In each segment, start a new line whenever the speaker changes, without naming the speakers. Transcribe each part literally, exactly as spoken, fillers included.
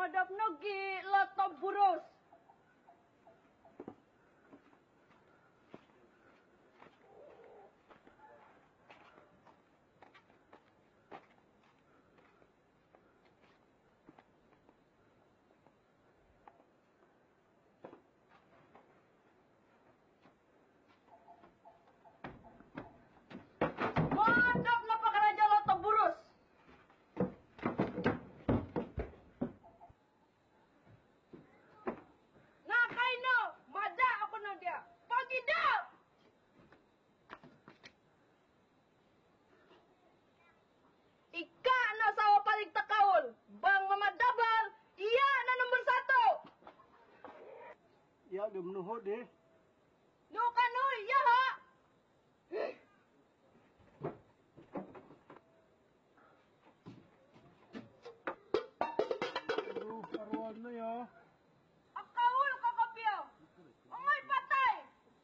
Madap nagi loto burus. Madap na pakaraja loto burus. Nakaino, mada ako na dia. Pagidap! Ika na sawa paling takawol. Bang mamadabal, iya na nomor satu.
Ya, dia menuhut deh.
No kanoy, ya ha?
Aduh, karuan na ya.
Akawul ka kapyo. Ungay patay.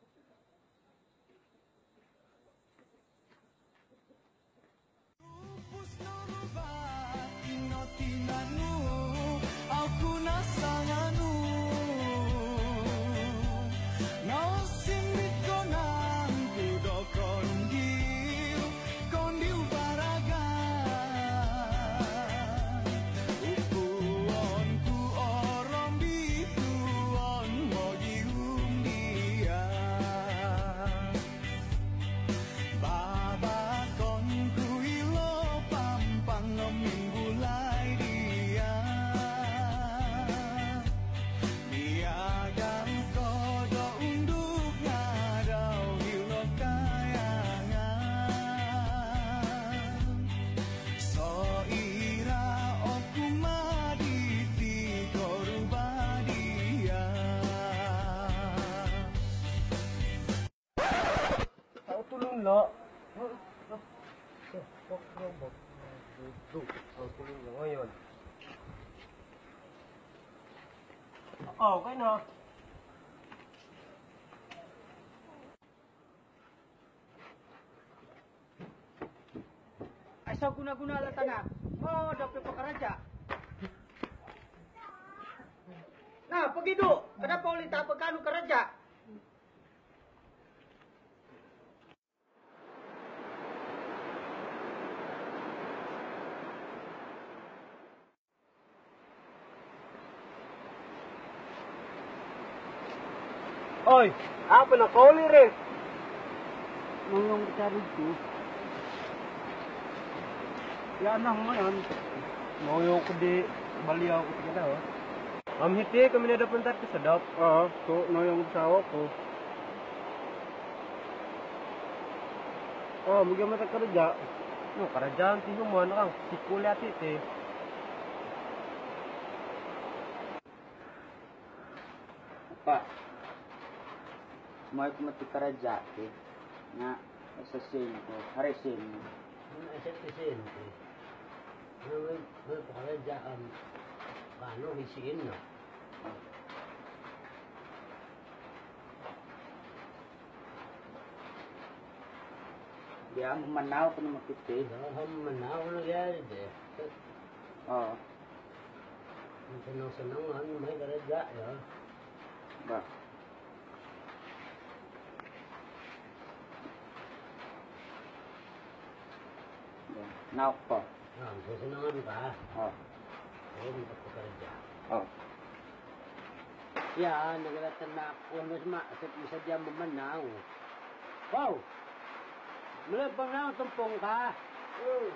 Tahu tulung lo. Tuh, tahu tulung lo ngayon. Oh, kay na.
Asa guna-guna la tanah. Oh, dapat pakaraja. Nah, begitu. Kenapa ulit apa kanu kerja?
Oi, apa nak kau lirik? Ngomong cari tu. Ya nang ngayon. Mau yung kudi baliaw ko kita oh. Am hiti kami na dapat tar kesedap. Ah, ko no yung sawo ko. Oh, bagaimana mata kerja? No, kerjaan ti mo na kang sikulat iti.
Pak, mau mati kerja ke? Nga, asasin ko, harisin mo.
Ano ay sasabihin ko? Ano may may pakarajaan? Paano hisiin no?
Dia memanaw ko na makiti.
Dahil manaw na gaya de.
Oh,
Ang sanang-sanangan may karaja ya.
ba. Naw ko.
Ah, ang sanangan ka.
Oh,
Ay, hindi ka karaja.
oh.
Ya, nagalatan na ako. Mas maasap isa diyan mamanaw. Wow! Malabang na ang tumpong ka. Oh.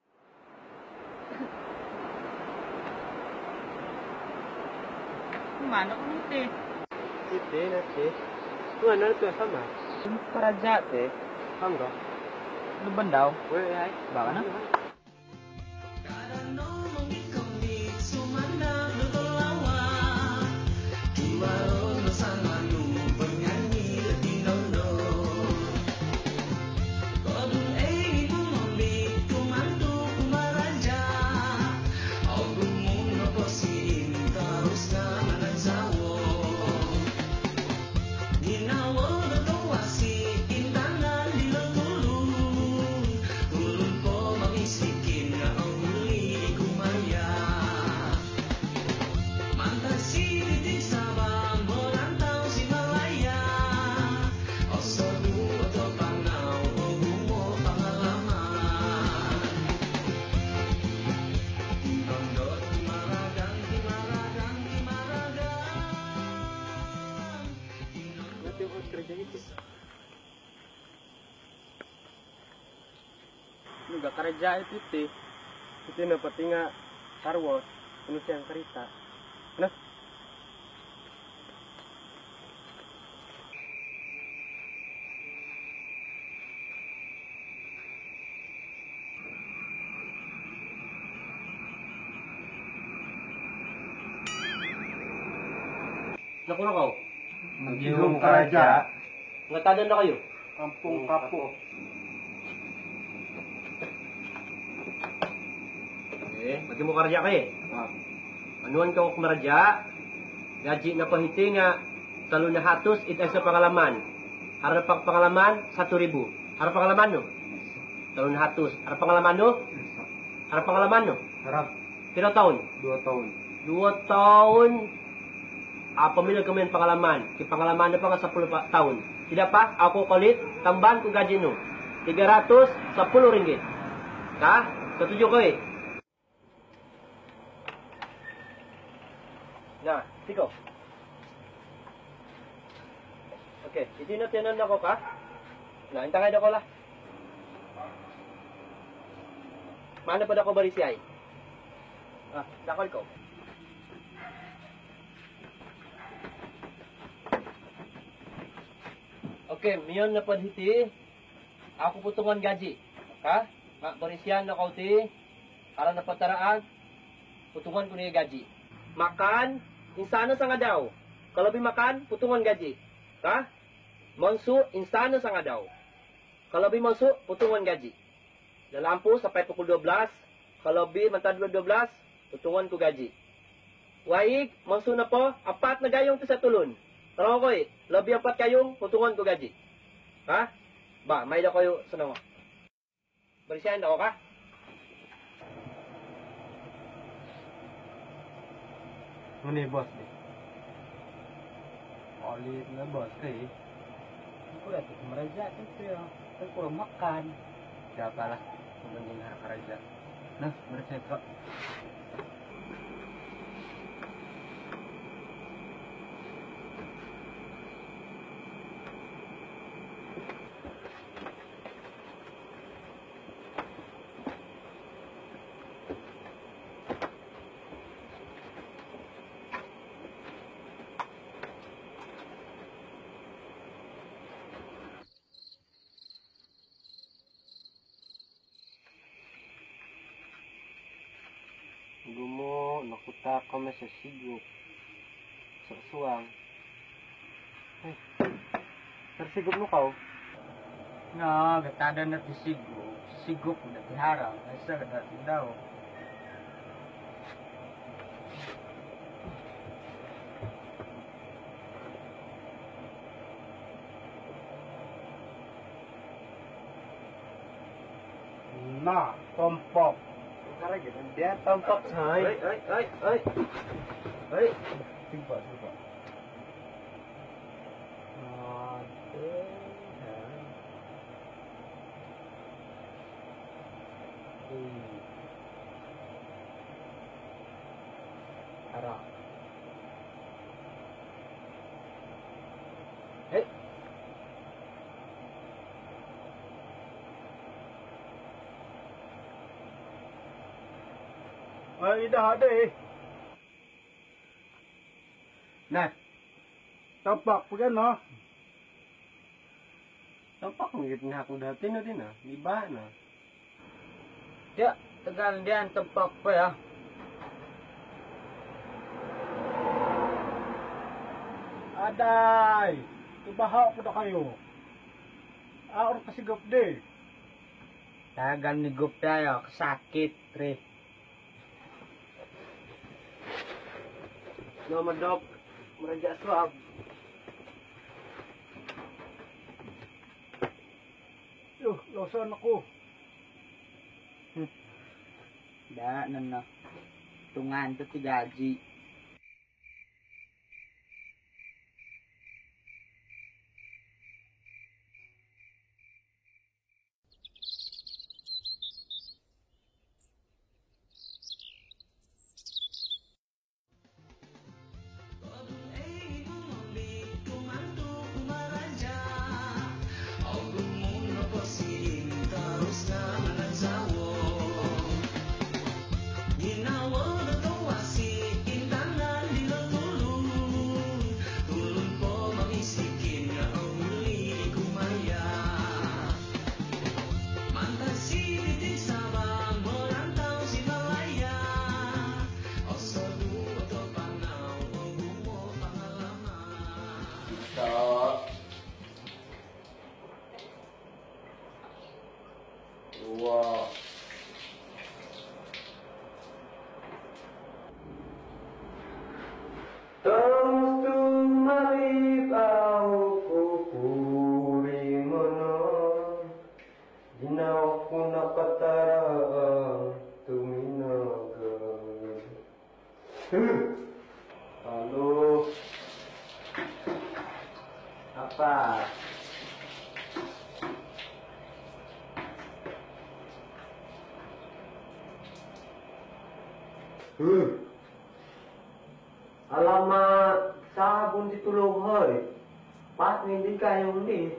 Mana ko niti?
Iti nati. Tuan na tu sama.
Kerja teh.
Hangga.
Lu bendaw.
Wei ai.
Baka na?
Tulun po mag-isip
kerja itu. Juga kerja itu teh. Itu dapat tinggal karwos, penulisan cerita. Nah,
Naku na kau.
Magihong Karaja,
Ngatadan na kayo.
Kampung Kapo.
Eh, bagi mo karya kayo.
Ah,
Anuan ka kung maradya, gaji na pahiti nga, talo na hatos, ito sa pangalaman. Harap pang pangalaman, satu ribu. Harap pangalaman no? Talo na hatos. Harap pangalaman no? Harap pangalaman no?
harap
Piro taon?
dua tahun.
Dua taon. Ah, pamilya kami ng pangalaman. Kaya pangalaman na pa nga sa puluh pa- taon. Tidak pa, ako kulit, tamban ko gaji no. tiga ratus sepuluh ringgit. Ka? Setuju ko eh. Nah, tiko. Oke, iti na tinan ako ka. Nah, intangay na ko lah. Mana pa ako barisiyay? Ah, dakol ko. Oke, miyon na padhiti. Ako putungan gaji. Ha? Mak barisyan na kauti. Para na pataraag. Putungan ko niya gaji. Makan, insano sa nga daw. Kalabi makan, putungan gaji. Ha? Monsu, insano sa nga daw. Kalabi monsu, putungan gaji. Lalampu sampai pukul dua belas. Kalabi mantad dua belas, putungan ko gaji. Waig, monsu na po, apat na gayong to sa tulon. Tara ko eh, labi apat kayong, putungan ko gaji. Ha? Ba, may da kayo sa nawa. Barisyan ako ka?
Ano ni boss deh? Olit na boss eh.
Aku lihat meraja itu ya. Aku kurang makan.
Siapa lah pemanding Karaja. Nah, mereka kok. Gumo, nakuta kami sa sigop. Sa suwang. Eh, tersigop mo ka oh.
No, gatada na ti sigo. Sigop na ti harang. Asa ka dati daw. Na, tompok.
Karaja, dia tampak say.
Ay, ay, ay, ay. Ay.
Simpa, simpa.
Harang.
Hey.
Ay, dah ada eh. Nah, tampak po yan, no? Tampak kung gitna ako dati na din, ah. Di ba, na?
Ya, tegal dia tempat apa ya?
Aday! Tubaha ko na kayo. Aor kasigap di.
Tagal ni gup tayo, sakit, tre.
No, madok. Meraja swab.
Yuh, losan ako.
Da, nana. Tungan to ti gaji.
Terus tumalip aku puri mono Ginaw ko nakataraang tuminagan Halo Apa? Hmm. Alamat sabon ditulog hoy. Pat hindi kayo hindi.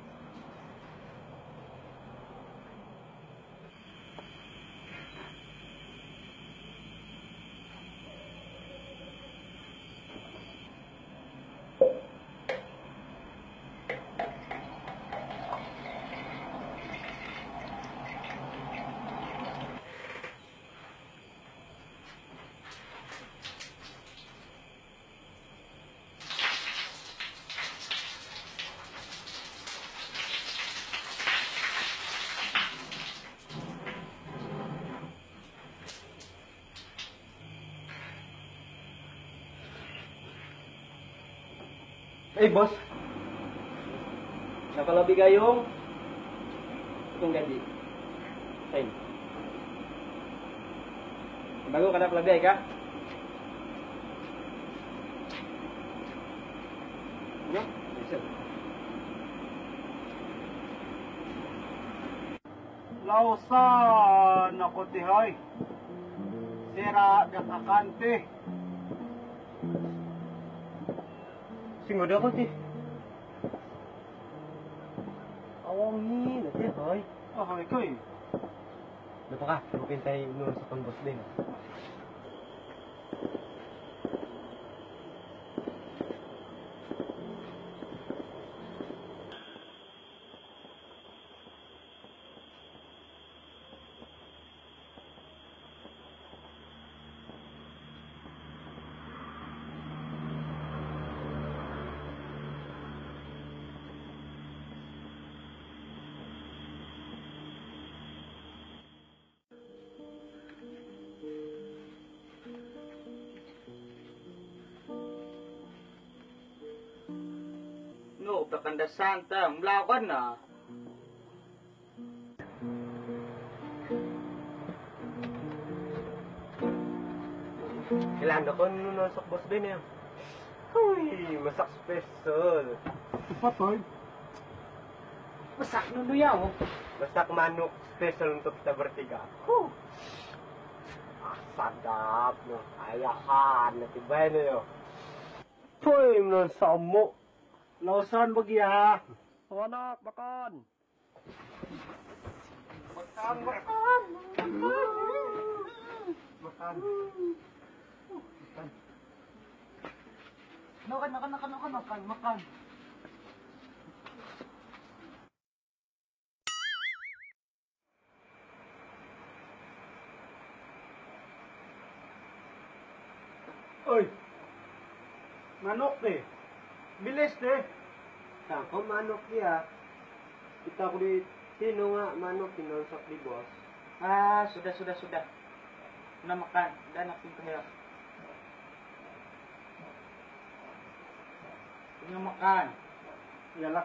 Eh, bos. Napalabi kayong itong gaji. Kain. Bago ka na palabiyay ka? Ano? Isa.
Lausan ako tihay. Sira dakakante. Singod ako ti.
Awangin, ati hoy.
Ah, hay ko eh.
Napaka, mapintay mo sa pambos din.
No, takanda santa, mlawan na.
Kailangan ko nung sa boss din eh. Uy, masak special. Patoy.
Masak nuno yaw.
Masak manok special untuk kita bertiga. Huh. Ah, sadap no. Ayahan, natibay na yun. Uy, mga samo. Lausan bagya. Anak, makan. Makan, makan. Makan.
Makan, makan, makan, makan, makan, makan.
Oy. Manok deh. Bilis deh.
Sako manok dia. Kita ko di sino nga manok kinonsak di boss.
Ah, sudah, sudah, sudah. Na makan, dan aking kahirap. Punya makan.
Iyalah.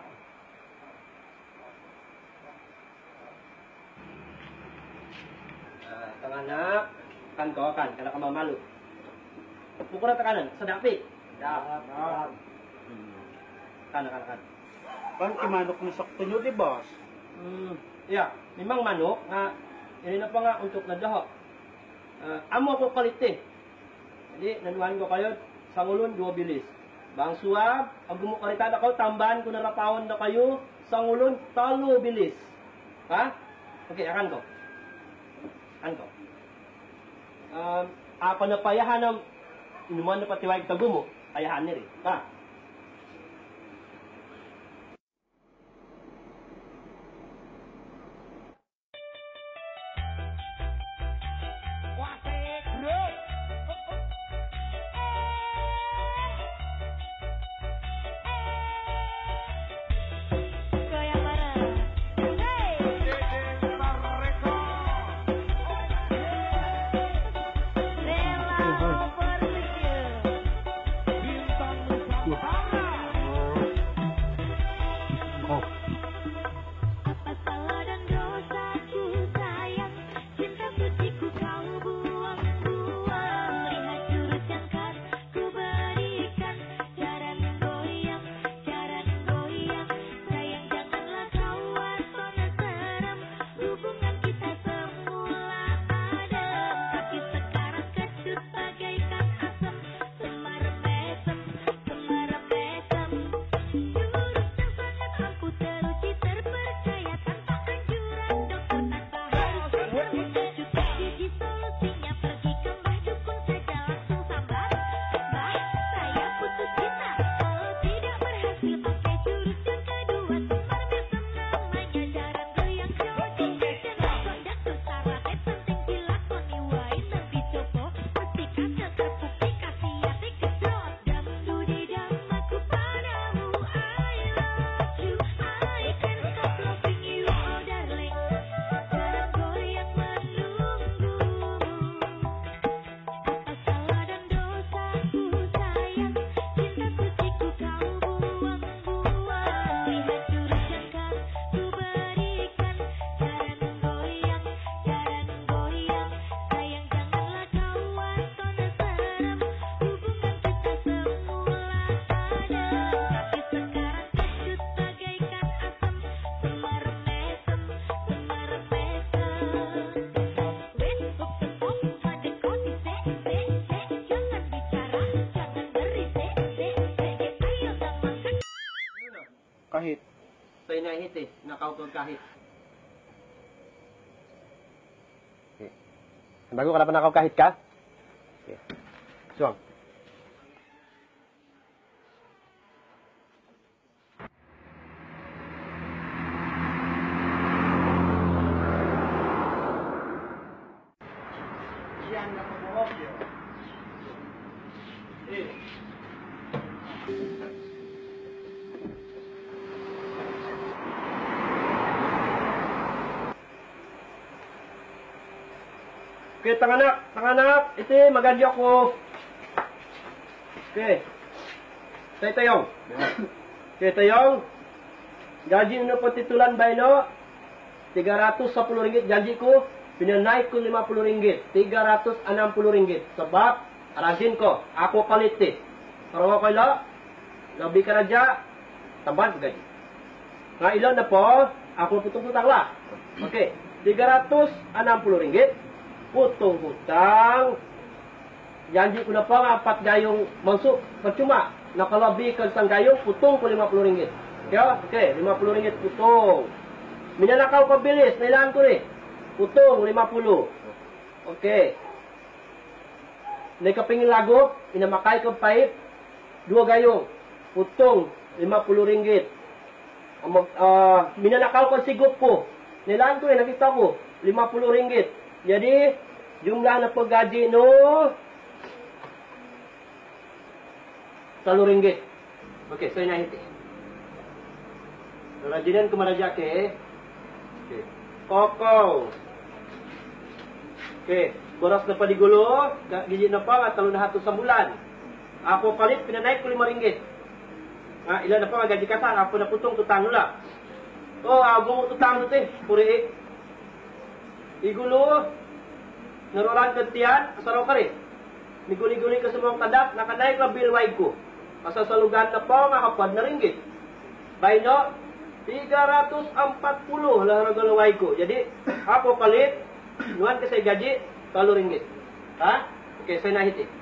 Ah, kang anak, kan ko kan kada ka mamalu. Mukha na takanan, sadapi.
Dah, dah.
Kan kan kan.
Pan kimanok ni sakto nyo di boss.
Hmm, iya, memang manok nga ini na pa nga untuk nadaho. Uh, amo ko kalite. Jadi nanuhan ko kayo sa ngulon dua bilis. Bang suab, ang gumukaritada ko tambahan ko na rapawon na kayo sa ngulon talo bilis. Ha? Okay, akan ko. Akan ko. Um, apa na payahan ng inuman na patiwag sa gumo, payahan ni rin. Ha? Saya nahit eh, nakaw kag kahit. Bago ka na pa nakaw kahit ka? Okay. Suwang.
Yan na pagbuhok yun. Eh.
Okay, tanganak, tanganak, iti magadyo ko. Okay. Tay tayong. Okay, tayong. Gaji nyo po titulan ba no? tiga ratus sepuluh ringgit gaji ko. Pinanaik ko lima puluh ringgit. tiga ratus enam puluh ringgit. Sebab, arasin ko. Ako palit eh. Para ko kayo, labi ka na dya, tamban gaji. Nga ilan na po, ako putong-putang lah. Okay. tiga ratus enam puluh ringgit. Putong hutang. Janji ko na pa nga apat gayong masuk. Percuma. Nakalabi ka sang gayong, putong ko lima puluh ringgit. Okay, okay. lima puluh ringgit putong. Minanakaw ko bilis. Nailangan ko rin. Putong lima puluh. Okay. Nakapingin lago. Inamakay ko paip. Dua gayong. Putong lima puluh ringgit. Uh, minanakaw ko sigup ko. Nailangan ko rin. Nakita ko. lima puluh ringgit. Jadi, jumlah na paggaji no sepuluh ringgit. Okey, saya naik. Rajinan ke mana jake? Okey. Kokong. Okey, boros na pa di gulo, gigi na pa nga talon na hato sa bulan. Ako palit pinanaik ko lima ringgit. Ah, ilan na pa nga gaji kasar, ako na putong tutang nula. Oh, agong tutang nute, puri. Igulo, naroran gantian, asaraw ka rin. Niguli-guli ka sa mga kadak, nakanaik na bilway ko. Asa sa lugar na po, makapad na ringgit. Bay no, tiga ratus empat puluh lah ragalaway ko. Jadi, ako palit, nuan kasi gaji, talo ringgit. Ha? Okay, saya nahit eh.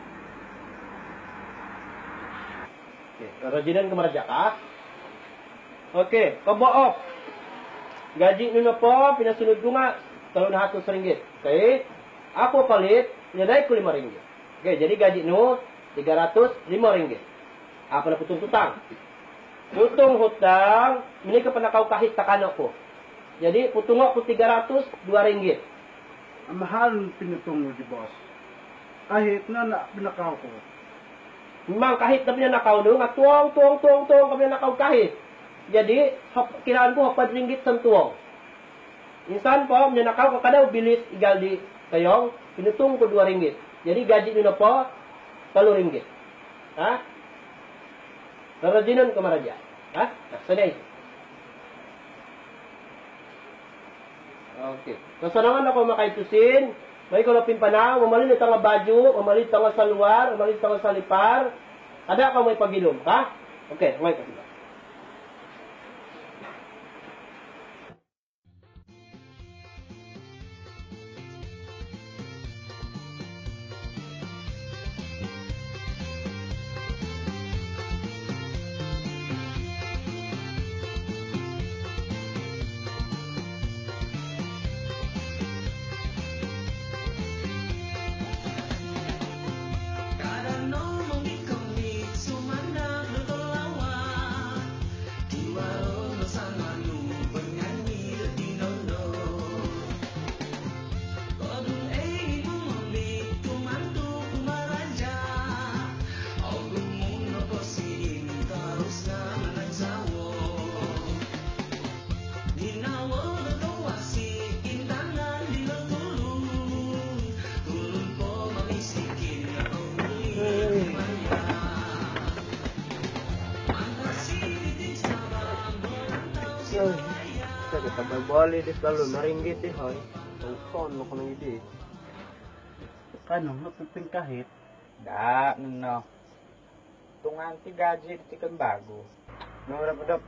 Okay, rajinan kemarja ka? Okay, kabook. Gaji nyo na po, pinasunod ko nga, talo na hatos ringgit. Okay? Ako palit, pinadaik ko lima ringgit. Okay, jadi gaji no, tiga ratus lima ringgit. Apa na putong tutang? Putong hutang, ini ka panakaw kahit takano ko. Jadi, putong ako tiga ratus dua ringgit.
Ang mahal pinutong mo di boss. Kahit na na pinakaw ko.
Memang kahit na pinanakaw no, nga tuwang, tuwang, tuwang, tuwang kami nakaw kahit. Jadi, hap, kinaan ko hapad ringgit sa tuwang. Insan po, pinanakaw ka kadaw, bilis, igal di kayong, pinutong ko dua ringgit. Jadi, gaji nyo na po, talo ringgit. Ha? Narajinan ka maraja. Ha? Sanay. Okay. Kasanangan ako makaitusin. May kalapin pa na. Mamalit ang baju. Mamalit ang sa luar. Mamalit ang sa lipar. Ada ka may pagilom. Ha? Okay. May kasi. Kita berbalik di selalu naringgit eh, hoy. Tungson mo kami di.
Kano, napuping kahit.
Da, no. Tungan ti gaji ti kan bago.
Nora padap.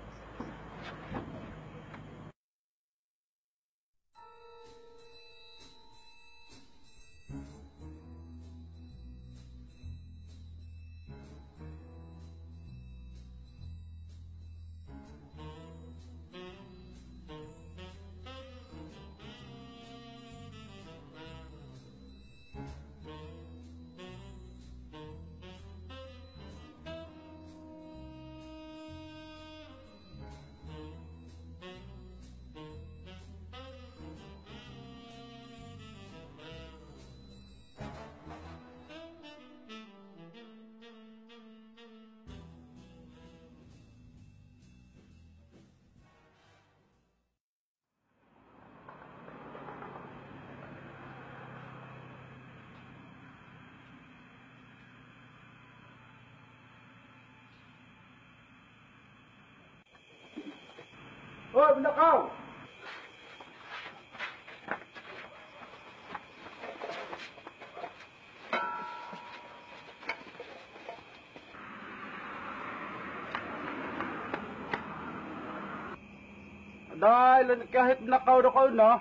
Hoy, nakaw! Dahil kahit nakaw na kayo na,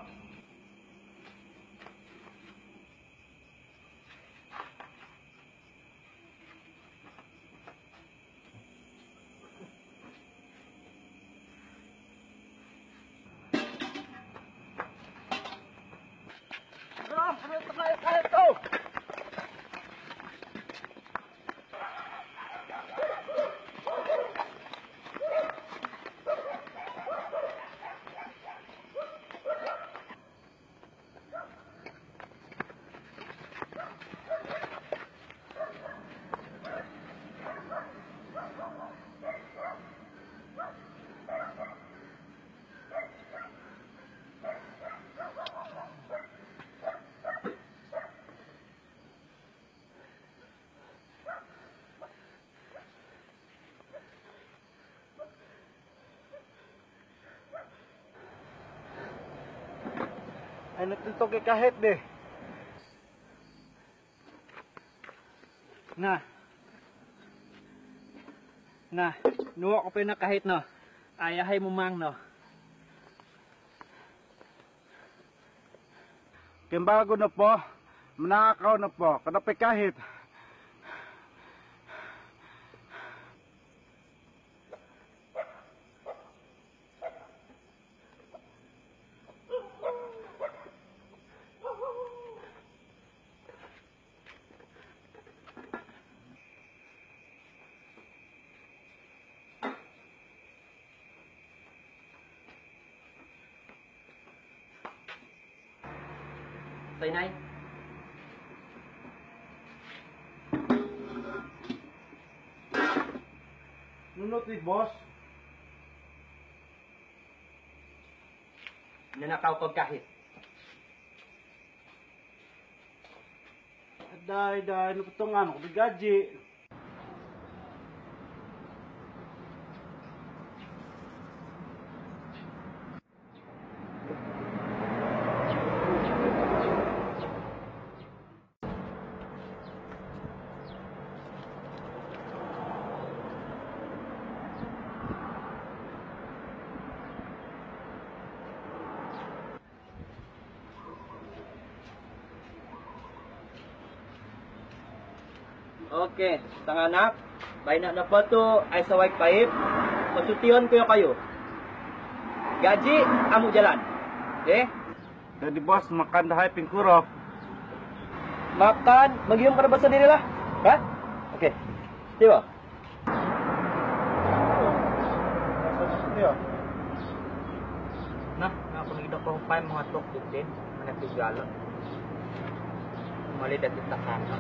ay natutog kay kahit de. Na. Na, nuwa ko pa na kahit no. Ayahay mo mang no. Kimbago na po, manakaw na po, kadapay kahit.
Tainay.
Nunot ni boss.
Nanakaw kog kahit.
Dahil dahil napatungan ako bigaji.
Okay, tanganak. Bayna na po to ay sa white pipe. Masutiyon ko kayo. Gaji, amo jalan. Okay?
Jadi boss, makan dahay pingkurop.
Makan, magiyong karabasan nila. Ha? Okay. Di ba?
Nah, ako nagda ko pa mga tok din, mga tigala. Mali dati takana.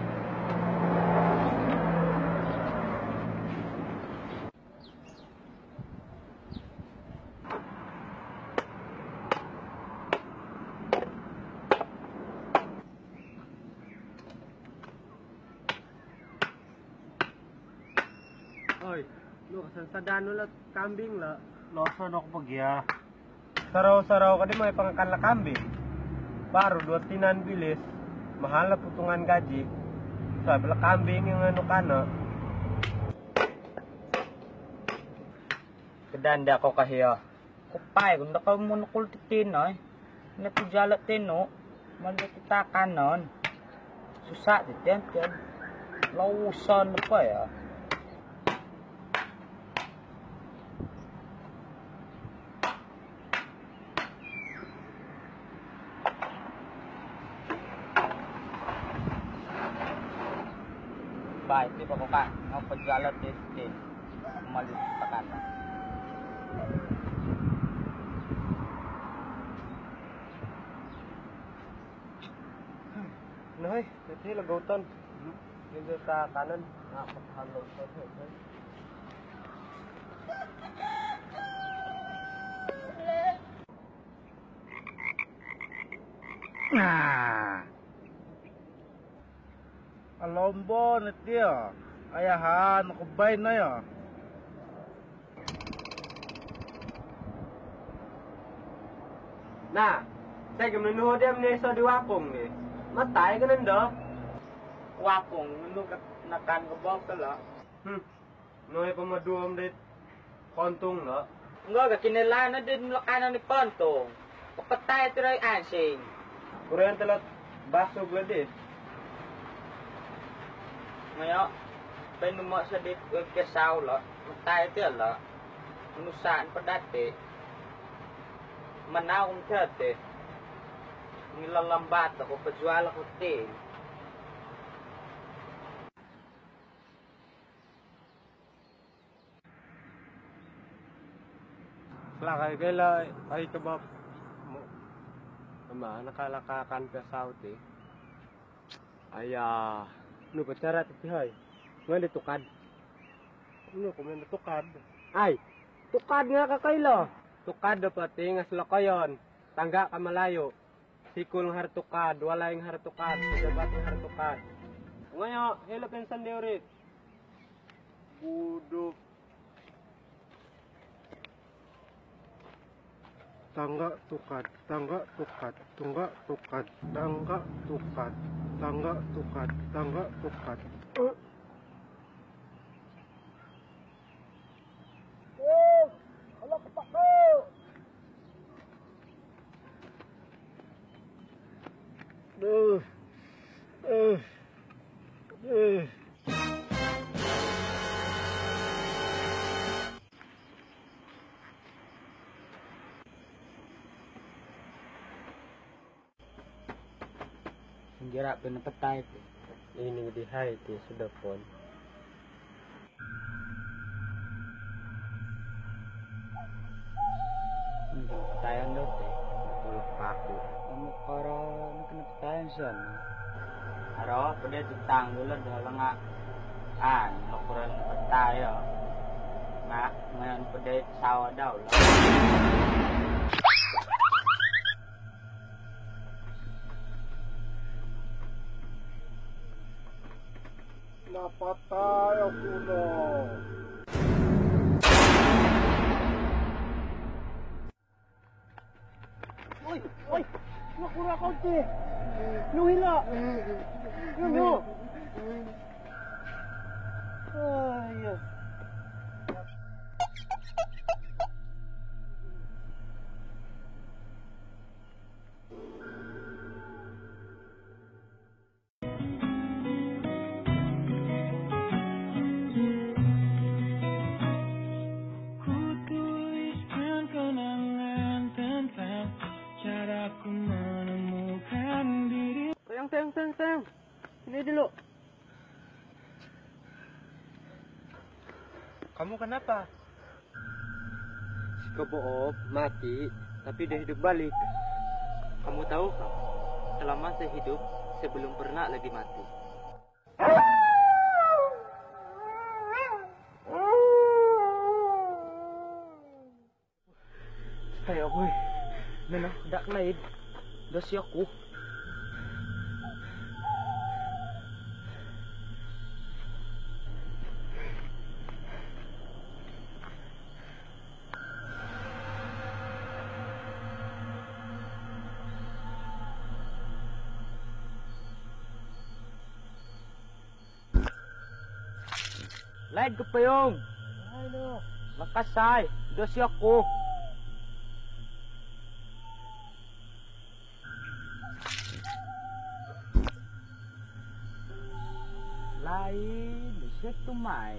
Oy, lo sa dano la kambing la. Loso no ko pagya. Saraw-saraw ka di may pangkan la kambing. Baro dua tinan bilis. Mahal na putungan gaji. Sabi la kambing yung ano kana.
Kedanda ko kahiya. Kupay, kung nakaw mo nakultitin ay. Natujala tino. Malutita kanon. Susah din yan. Lausan pa ya. Bye, di ba ko ka? Ang paggalat din. Malutita kanon.
Noy, ito lagautan. Dito sa kanan. Nakapahalaw sa ito. Ah. Alombo na tiyo. Ayahan, nakubay na yo. Nah, saya ke menuh dia menesa di wakong ni. Matai ka nanda.
Wakong, nung nakan ke bawah ke lah.
Hmm. Noy pamaduam dit kontong na.
Enggak, gak kinailangan na din makanan ni Pontong. Papatay ito rin ansing.
Kuren telat basog ladi.
Ngayon, pinuma sa dit kesaw lah. Matay ito lah. Manusaan pa dati. Manawang dati. Nilalambat ako, pajual ako tin.
Lakay kaila ay kabab mo. Ama nakalakakan ka sauti. Aya, nu pacara ti hay. Ngan tukad. Nu ko men tukad. Ay, tukad nga ka kaila. Tukad dapat tingas lakayon. Tangga ka malayo. Sikul ng hartukad, wala yung hartukad, sabat ng hartukad. Ngayon, hello pensan diurit. Budok. Tangga tukad, tangga tukad, tungga tukad, tangga tukad, tangga tukad, tangga tukad. Uh. Oh, ala kepak ko. Duh. Eh. Eh.
Sendiri pinapatay ito.
Ini di hai ti sudah pon.
Hindi, patayan daw ito. Tulog pa ako. Ano para nakinapatayan siya, no? Aro, pwede tutang dulu dahil nga ah, nakuran patayo. Nga, ngayon pwede sawa daw lang.
Napatay ako na.
Uy! Uy! Nakura ka ti! Nuhila! Nuno! Ay! Sayang, sayang, sayang, sayang. Sini dulu.
Kamu kenapa? Si Keboop mati, tapi dia hidup balik.
Kamu tahu kah? Selama saya hidup, saya belum pernah lagi mati.
Ay, akoy. Nana, dak laid. Dasi ako. Laid ka pa yung.
Ano?
Makasay. Dasi ako. Lain, bisa tumay.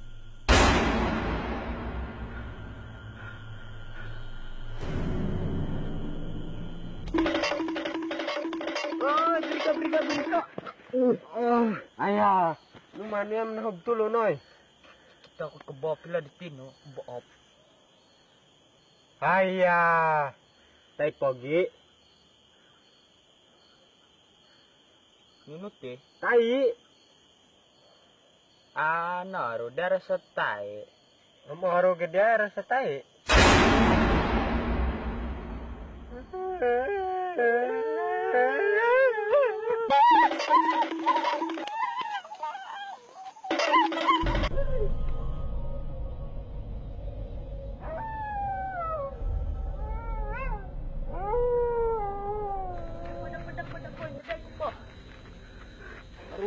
Oh, berika, berika, berika. Uh, ayah, lumayan yang nahog tulo noy.
Kita ako kabaw pila di tino, kabaw.
Ayah, tay pogi,
Ngunut eh.
tay.
Ano, ro dara sa tay.
Amo haro gede rasa tay.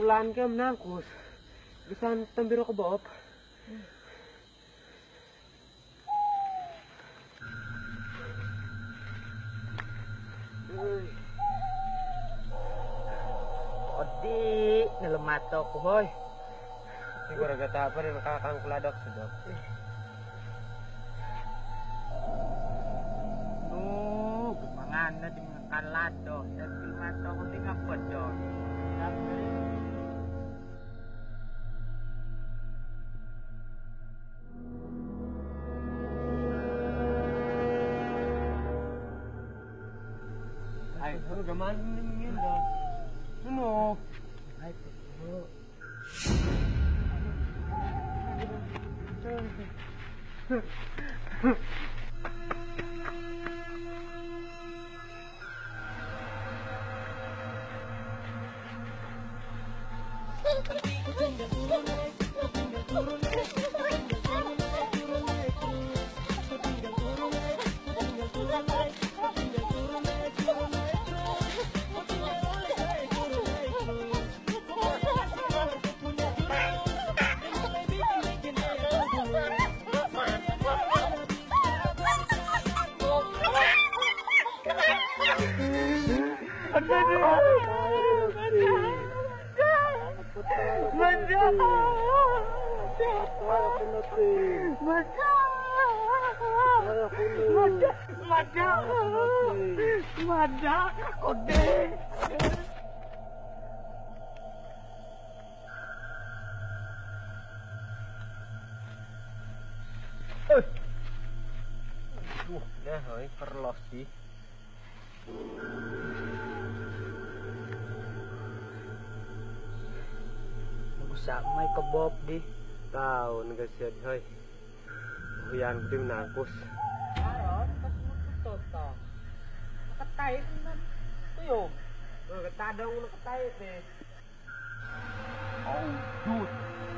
Nalan ka nangkus. Bisan tambiro ka Bob.
Odi, nalamato ko hoy.
Siguro gata pa rin nakakangkuladok sa Dok.
No, gumangan na din ng kalado. Sa nalamato ko din ako doon.
Ay, ano gaman naman yun Dok? Ano?
Ay, po.
Uh, nah, hoy, perlos sih.
Magusak may kabob di.
Tahu nagasiad hoy. Huyan ko din nangkus.
Aron, pas mo to. Nakatayo na tuyo.
Oh, katadaw mo nakatayo eh.
Oh, dude.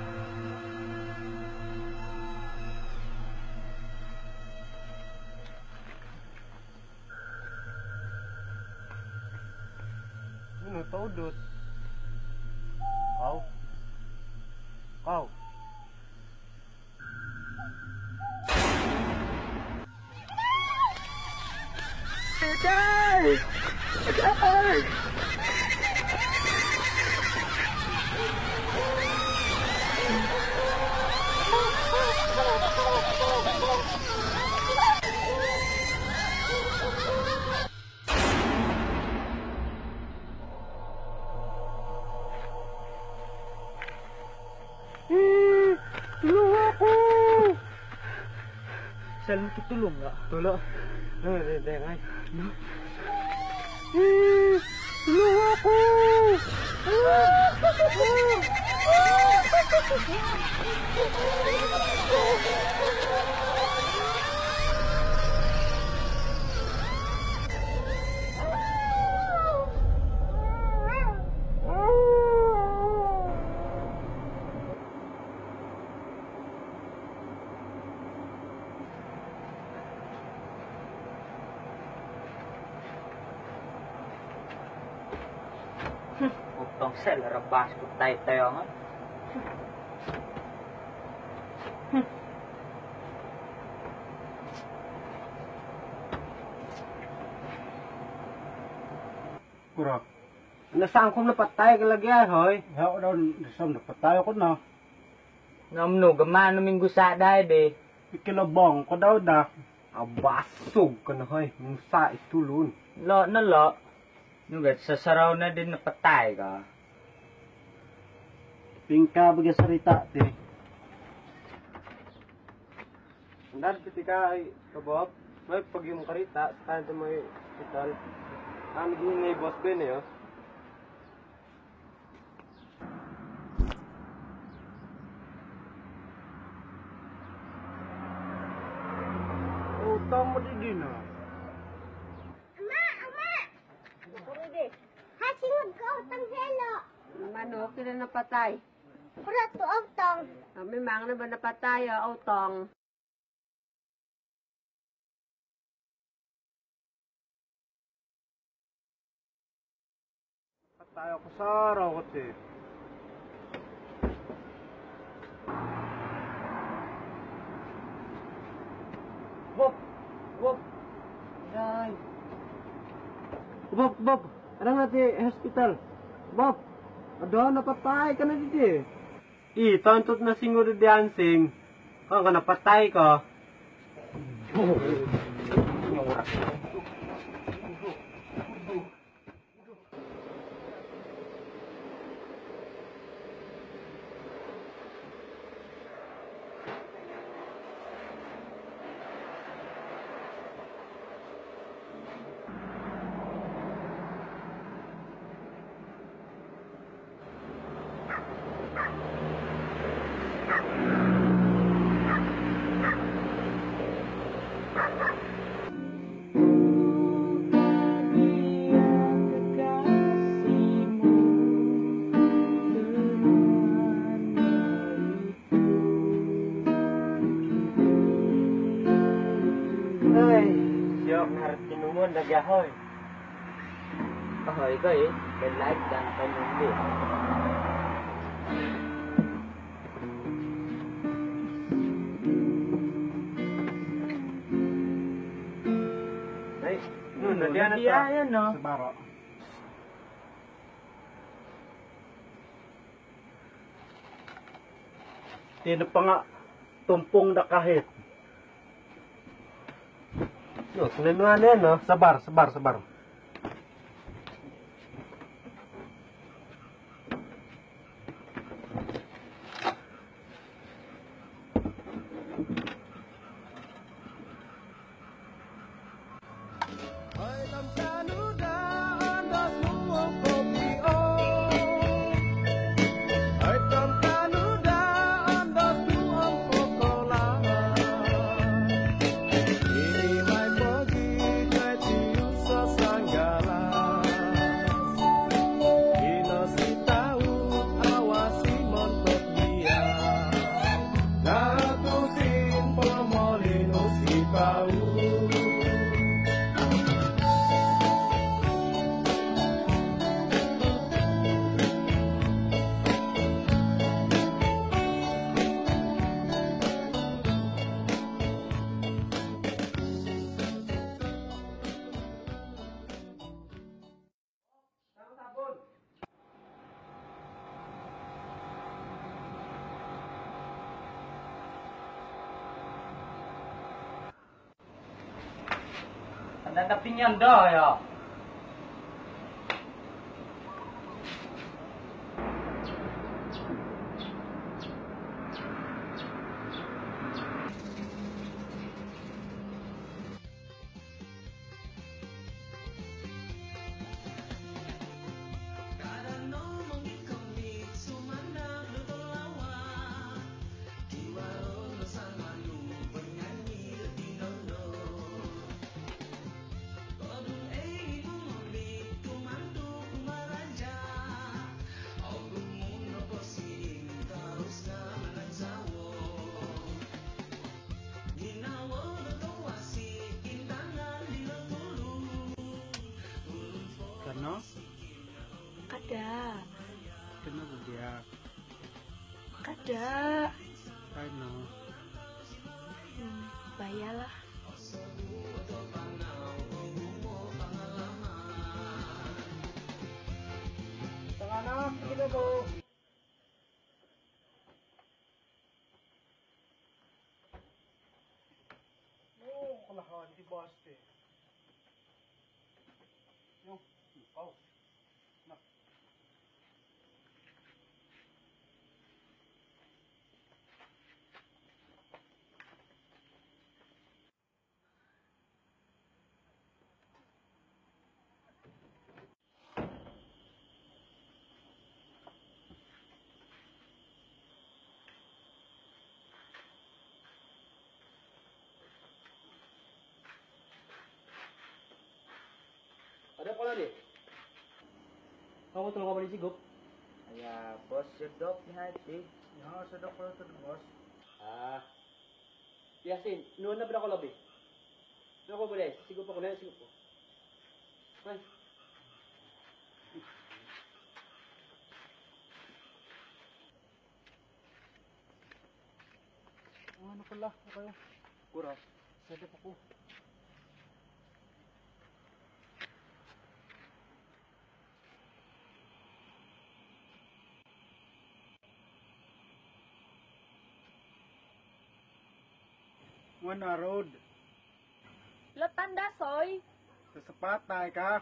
Ano to, dut? Kau? Kau?
Sel mo kitulong nga.
Tulo. Eh, eh, eh, ay.
Tulong ako! Upang sel, rabas ko tayo-tayo nga.
Kurang. Nasaan ko napatay ka lagi ay, hoy?
Ya, daw nasam napatayo ko na.
Ngamno, gamano ming gusada de.
Ikilabong ko daw da.
Abasog ka na, hoy. Musa itulun.
Lo na lo. Nugat, sa saraw na din napatay ka.
Pingka bagay sarita ti.
Andar ketika ay kabob, may pag yung karita, sa kanto may hospital. Ang naging boss Ben eh, oh.
Utang mo di din ah.
Ama, ama! Hasingod ka utang helo.
Mano, kina napatay.
Pura tuog tong.
Kami mga na ba napatay, o tong.
Tayo ko sa araw ko ti.
Bob! Bob! Ay! Bob, Bob! Ano nga di hospital? Bob! Ado, napatay ka na dito. I, tontot na singuro di ansing. Kung ka napatay ka. Ay, siyok harap tinumon nagyahoy.
Ahoy ko eh. May like dan panundi.
Ay, nun, nadiyan na to.
Nadiyan no.
Sa baro.
Sino pa nga tumpong na kahit. No, kinanuan yan, no?
Sabar, sabar, sabar.
Nanapin yan dah ya.
Kano?
Kada.
Kano ba dia?
Kada.
Kano?
Hmm, bayalah.
Tanganak, kita po. Oh, kalahan di baste. Yung, oh. Nak.
Ada apa lagi? Kamu tolong kamu disigop?
Ya, bos sedok ni hati.
Ya, sedok pala ito, boss.
Ah. Yasin, noon na ba ako labi? Noon ko ba sigop ako na, sigop ko. Ay.
Ano pala? Okay.
Kura.
Sadap ako. Mana road?
Latanda, soy.
Sa sapatay ka.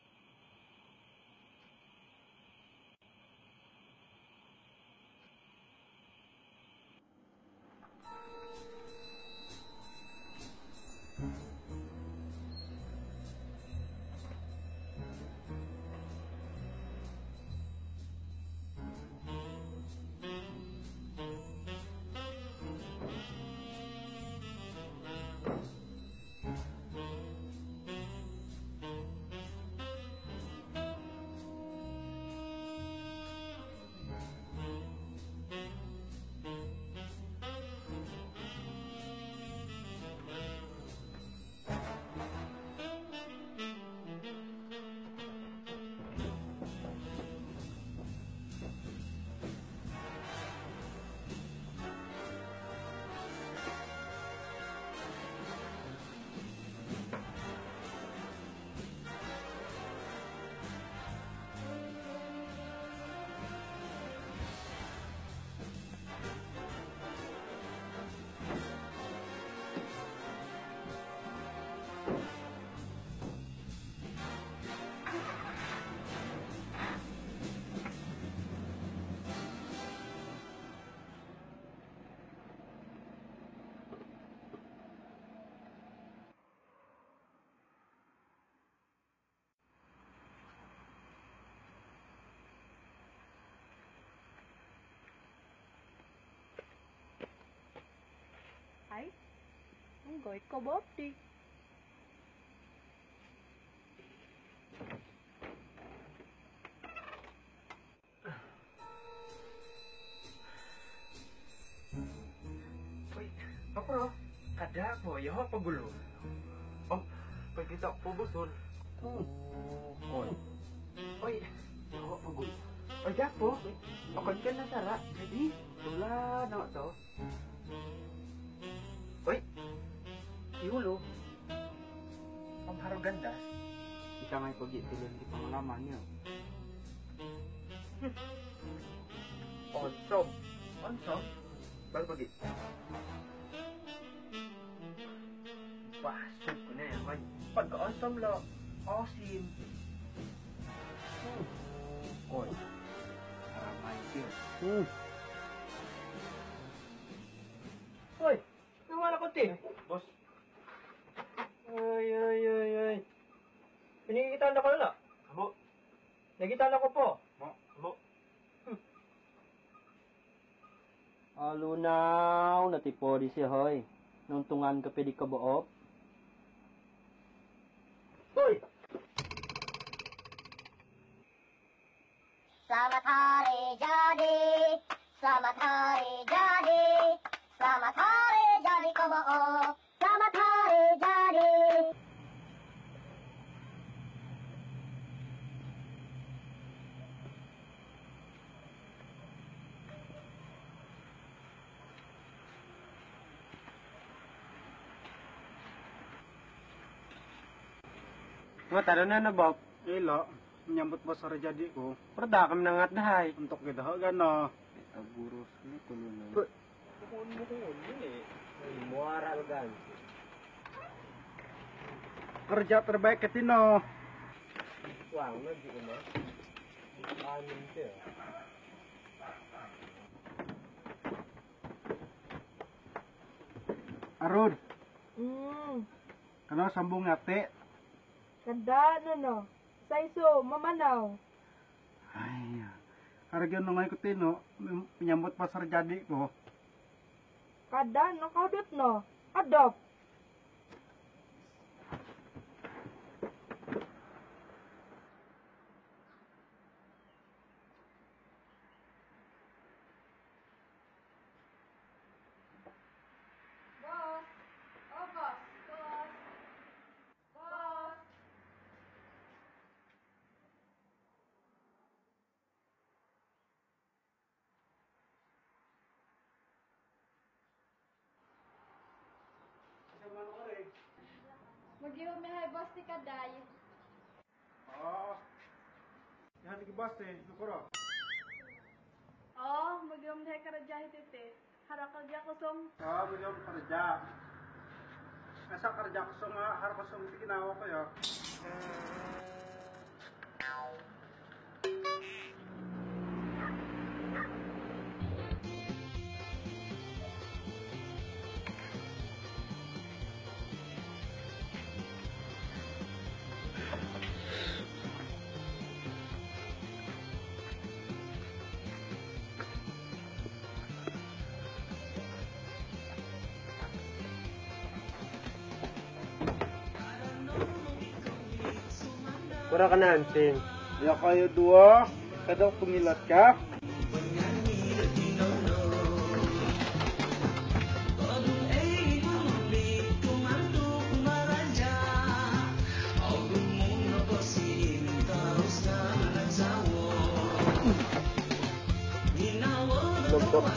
Ay, ang goy ko bop di.
Uy, apa ro? Kada ako, yaw pa gulo. Oh, pag kita po buson. Oh, oy. Oy, yaw pa gulo. Oy, japo. Pakon ka na tara. Jadi, wala na to. Oy, iulo. Ang haro ganda.
Kita may pagitulon di pangalaman niyo.
Onsom. Onsom? Baru bagi. Basok ko na yan, man. Pagka-onsom lo, osim.
Koy. Karamay siyo.
Hmm. Hoy, nawala ko tin. Boss. Ay, ay, ay, ay. Pinigitan na ko na. Abo. Nagitan na ko po. Mo. Abo.
Alunaw, natipodi siya hoy. Nung tungan ka pwede ka buop.
Hoy!
Selamat hari jadi, selamat hari jadi, selamat hari jadi kobo'o, selamat hari jadi.
Mga taro na na, Bob.
Ila, menyambut basa jadi ko.
Perda kami nangat dahay.
Untuk kita gana.
Agurus ni tuloy na.
Bukun mo kung yun eh. Moral gan.
Kerja terbaik ke Tino.
Wang na di ko na. Anin siya.
Arun,
Hmm,
kana sambung ngate.
ganda no no. Saiso, mamanaw.
Ay, harga nungay ko Tino, menyambut pasar jadi ko.
Kada nakaudot no. Adop. Boss. Oh, boss. Boss. Boss. Magiumihay boss ti kaday.
Ah, yan ki boss eh, nukuro.
Oh, magiumihay karajahit iti. Harakal diya kusong.
Ah, bigyan kerja. Asa kerja ko sa nga harap ko sa ginawa ko ya.
Pura ka na, Hansing.
Ya kayo dua, kada kumilat ka.
Lugtok.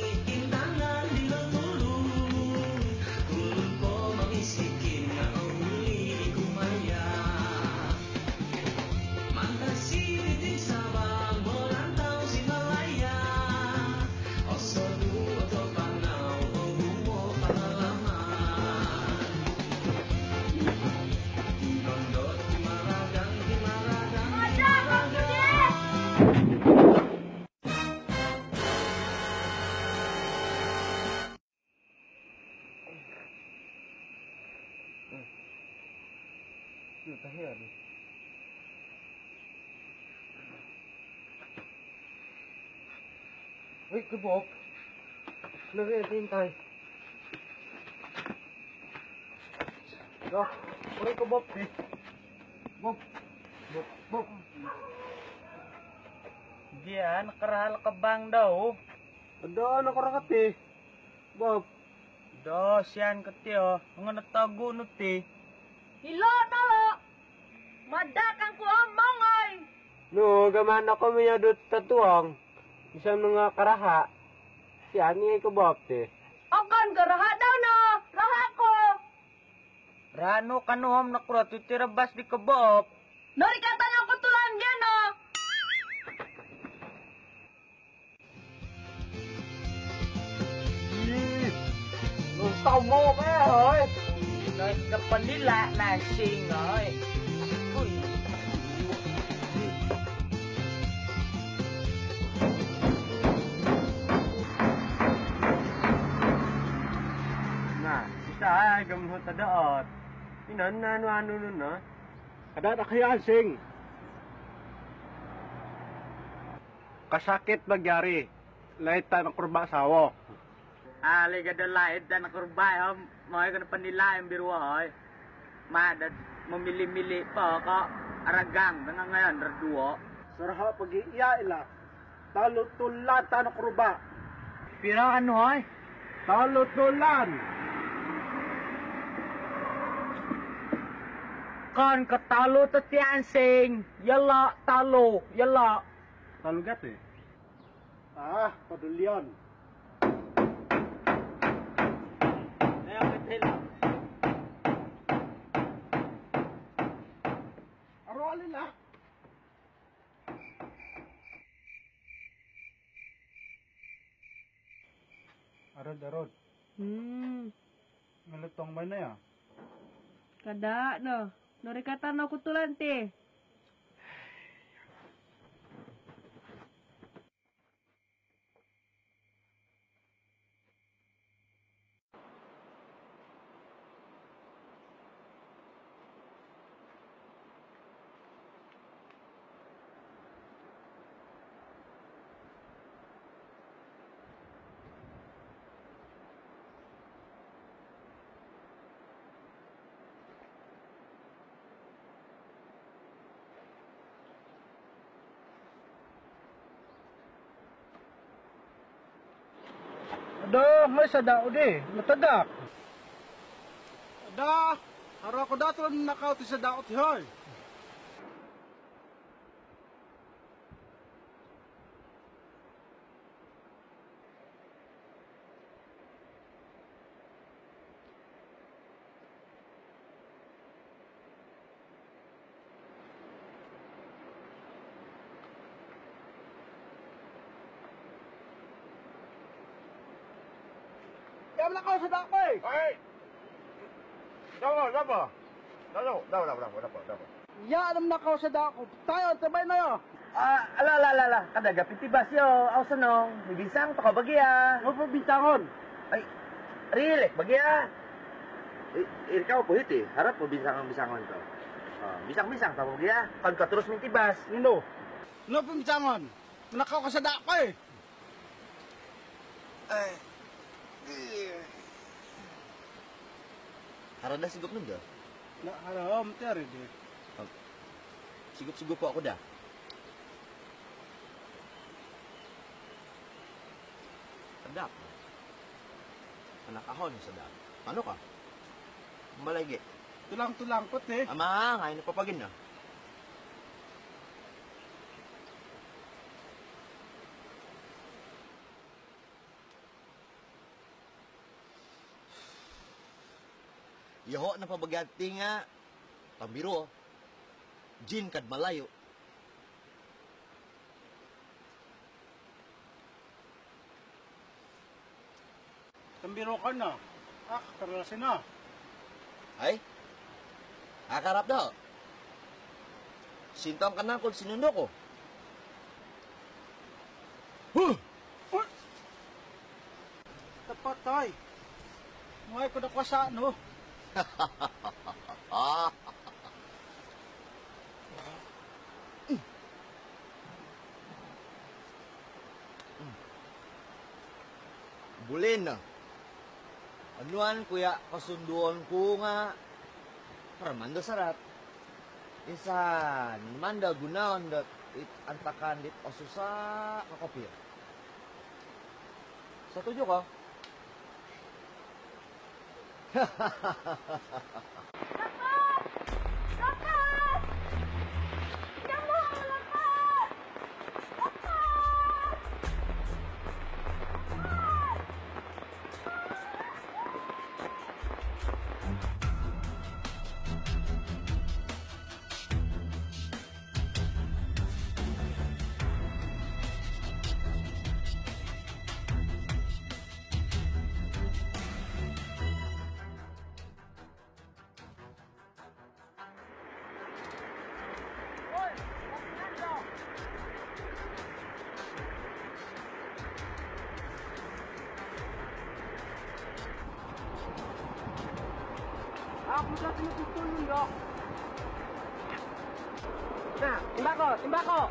Uy, kabok. Nag-iintay tayo. Yo, uy, kabok eh. Bob. Bob, Bob.
Diyan, nakarahal ka bang daw?
Ada, nakarakat eh. Bob.
Do, siyan ka ti oh. Mga natago no ti.
Hilo talo. Madakang ko ang mangay.
No, gaman ako miya dot tatuang. Isang mga karaha. Siya, ni ko Bob eh.
Akan garaha daw na. Raha ko.
Rano kanuham na kurat, itirabas di ka Bob.
Narikatan ang kutulan yan na.
Gusto mo pa eh.
Kahit ka pa nila, nasing oy. Uy.
Na, isa ay gamhot ta daot. Inan na ano ano nun na. Kada na kaya sing. Kasakit magyari. Lahit ta ng kurba asawa.
Ali ka dalait na nakurbay, oh. Mga ka na pa nila yung biruwa, oy. Madad, mamili-mili pa, ka. Aragang, nga ngayon, raduo.
Saraha pag-iya ila. Talutulan ta ng kurba.
Pero ano, oy?
Talutulan.
Kan katalo ta tiyansing. Yala, talo, yala.
Talugat eh. Ah, padulyan.
Ayaw ka tila.
Aro alila. Arod, arod.
Hmm.
Malutong ba na ya?
Kada no. Narikatan na kutulan ti.
Ada, may sa dao di. Matagak. Ada, haro ko dato lang nakaw ti sa dao ti hoy. Yaman ako sa dako eh.
Ay! Dapo, dapo. Dapo, dapo, dapo, dapo, dapo, dapo.
Yaman na ako sa dako. Tayo, tabay na yo.
Ah, ala, ala, ala, ala. Kadaga pitibas yo. Aw sanong. Bibisang to ka bagya.
Ano po bintangon?
Ay, rilek bagya. Eh, ikaw po hiti. Harap po bisang ang bisangon to. Oh, bisang-bisang to bagya. Kan ka terus mintibas.
Nino? Ano po bintangon? Nakaw ka sa dako eh.
Ay. Harada sigop nun dah.
Na, haram, tiyari di.
Sigop-sigop po ako dah. Sedap. Anak ahon sedap. Ano ka? Malagi.
Tulang-tulang kot eh.
Ama, ngayon na papagin na. Yaho na pabagati nga. Pambiro. Jin kad malayo.
Tambiro ka na. Ah, karalasin na.
Ay? Akarap daw. Sintang ka na kung sinundo ko. Huh!
Uy! Tapat tay. Ngay ko na kwasa, no?
Ah! Bulin na. Anuan kuya kasunduan ko nga para manda sarat. Insan manda gunaon dat it antakan dit osusa kakopir. Setuju ko?
Lakas! Lakas! Tingnan mo! Lakas! Lakas!
Ako sa tinutulong yo.
Nah, timbako, timbako.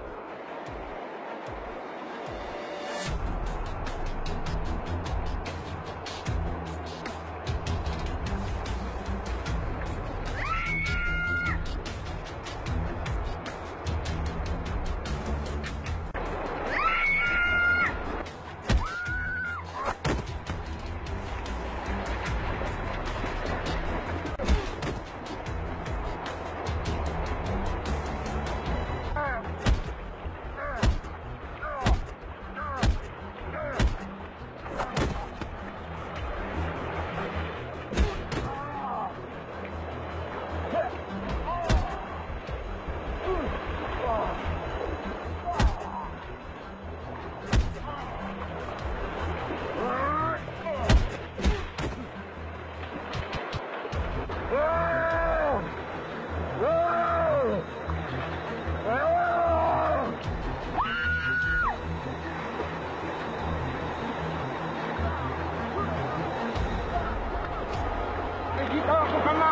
Dito ako ka na.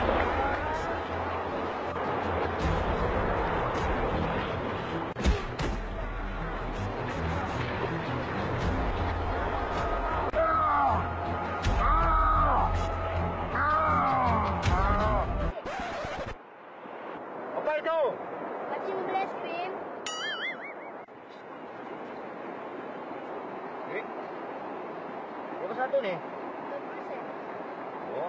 Apa itu?
Kacang belas krim.
Eh? Berapa satu nih?
dua puluh sen.
Oh.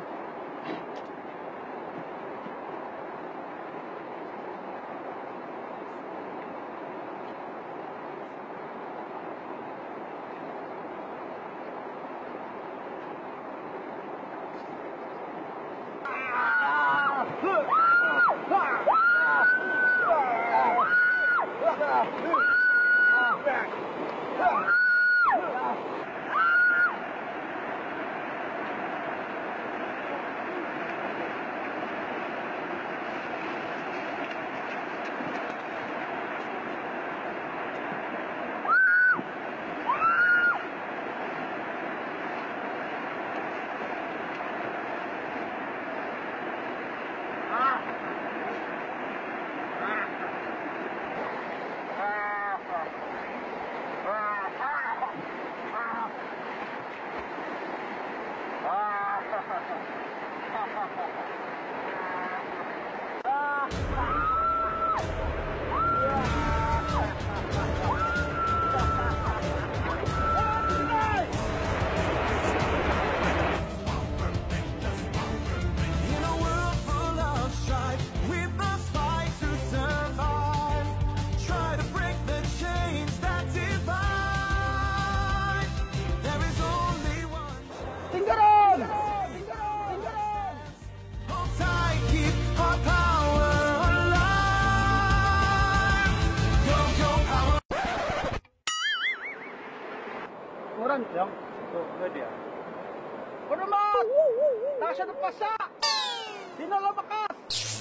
Orang yang.
Tuh, pwede ah.
Panamat! Nasa ng pasa! Sinalabakas!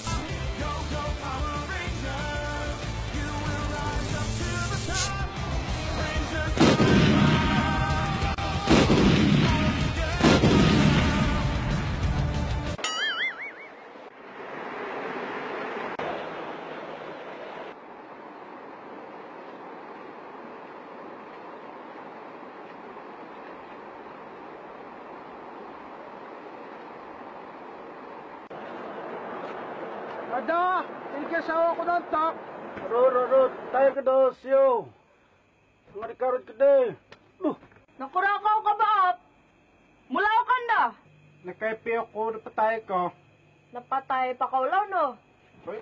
Ada! Ikasawa ko ng tak! Ro, ro, ro! Tayo ka daw siyo! Nga karot ka day! Uh!
Nakurakaw ka ba, ap? Mulaw ka na.
Nakaipi ako, napatay ko.
Napatay pa kaulaw, no?
Uy!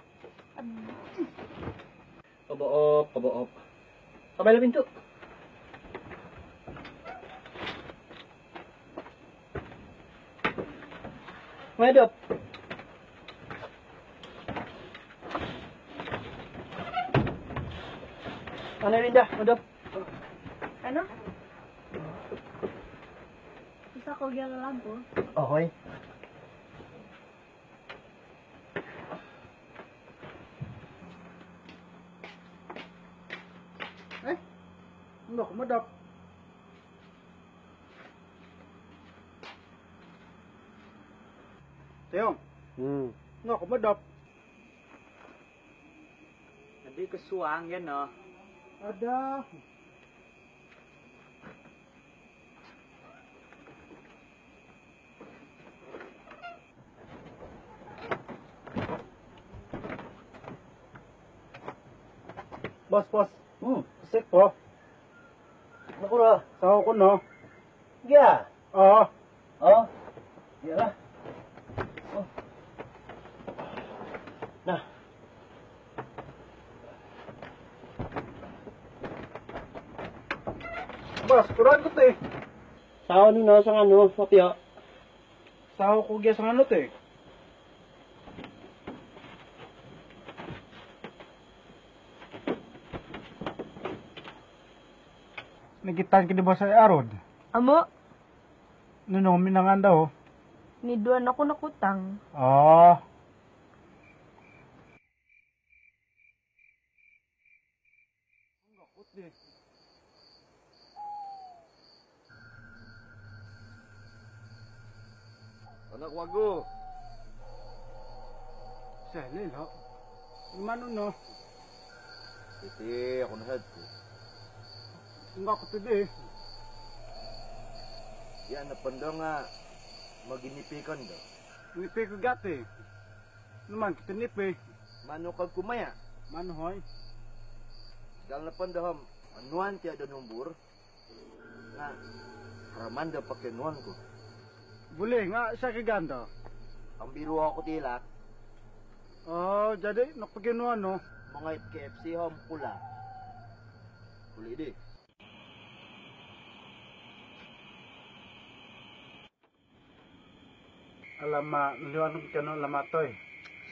Kabaop, kabaop. Kabay lang pinto. Madop. Ano Linda? Madop.
Ano? Isa ko gyang lampo.
Okay.
Eh? Ano ko madap? Tiyong,
Hmm.
ano ko madap?
Hindi ko suwang yan, no?
Ada! Boss, boss. Hmm, sip po.
Naku na.
Sawa ko, no?
Yeah.
Oo.
Oh. Yeah lah. Oh. Nah.
Boss, kurang ko, te.
Sao ni no sang ano, sapya.
Sawa ko gya sa ano, te. Nagitan ka di ba sa arod?
Amo,
Nunong minangan daw.
niduan ako nakutang.
Oh.
Anak wago.
Sali, ho. Mano, no?
Iti, ako na head ko.
Nga ko tidi.
Yan, napanda nga. Maginipikan daw.
Nipi ko gati. Naman, kita nipi.
Mano kag kumaya.
Mano, hoy?
Dahil napanda ham. Anuan tiya da numbur. Nga, haraman daw pakinuan ko.
Boleh, nga sa kaganda.
Ang biro ako tilak.
Oh, jadi, nakpaginuan, no?
Mga K F C ham pula. Puli di.
Alama, niliwanag ka no, alama to eh.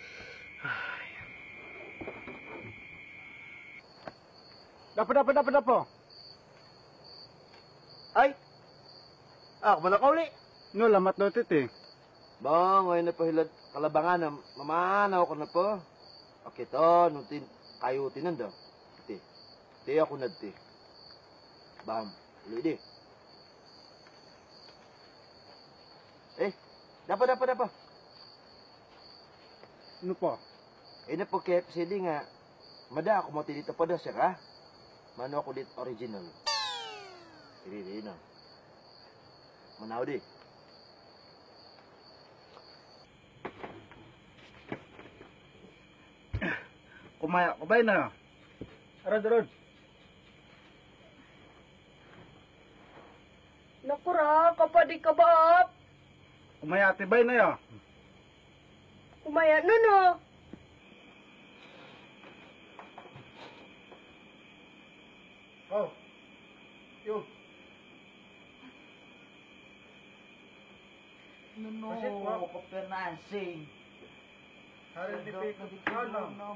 Dapat, dapat, dapat, dapat.
Ay! Ah, kumana ka uli.
No, lamat no, titi.
Ba, ngayon na pahilad kalabangan na mamanaw ko na po. Okay to, nutin, kayo tinan daw. Ti, ti ako na ti. Bam, uli di. Eh, dapat, dapat, dapat.
Ano po?
Eh, na po kaya F C D nga. Mada ako mo dito pa daw siya ka. Mano ako dito original. Dili, dili na. Manaw di.
Kumaya, kubay na. Arad, arad.
Nakura, kapadi ka ba, ap?
Kumaya, tibay na ya.
Kumaya, no, no.
Oh. Yo.
No, no.
Masit mo.
Kapernasing.
Hari di pe ko.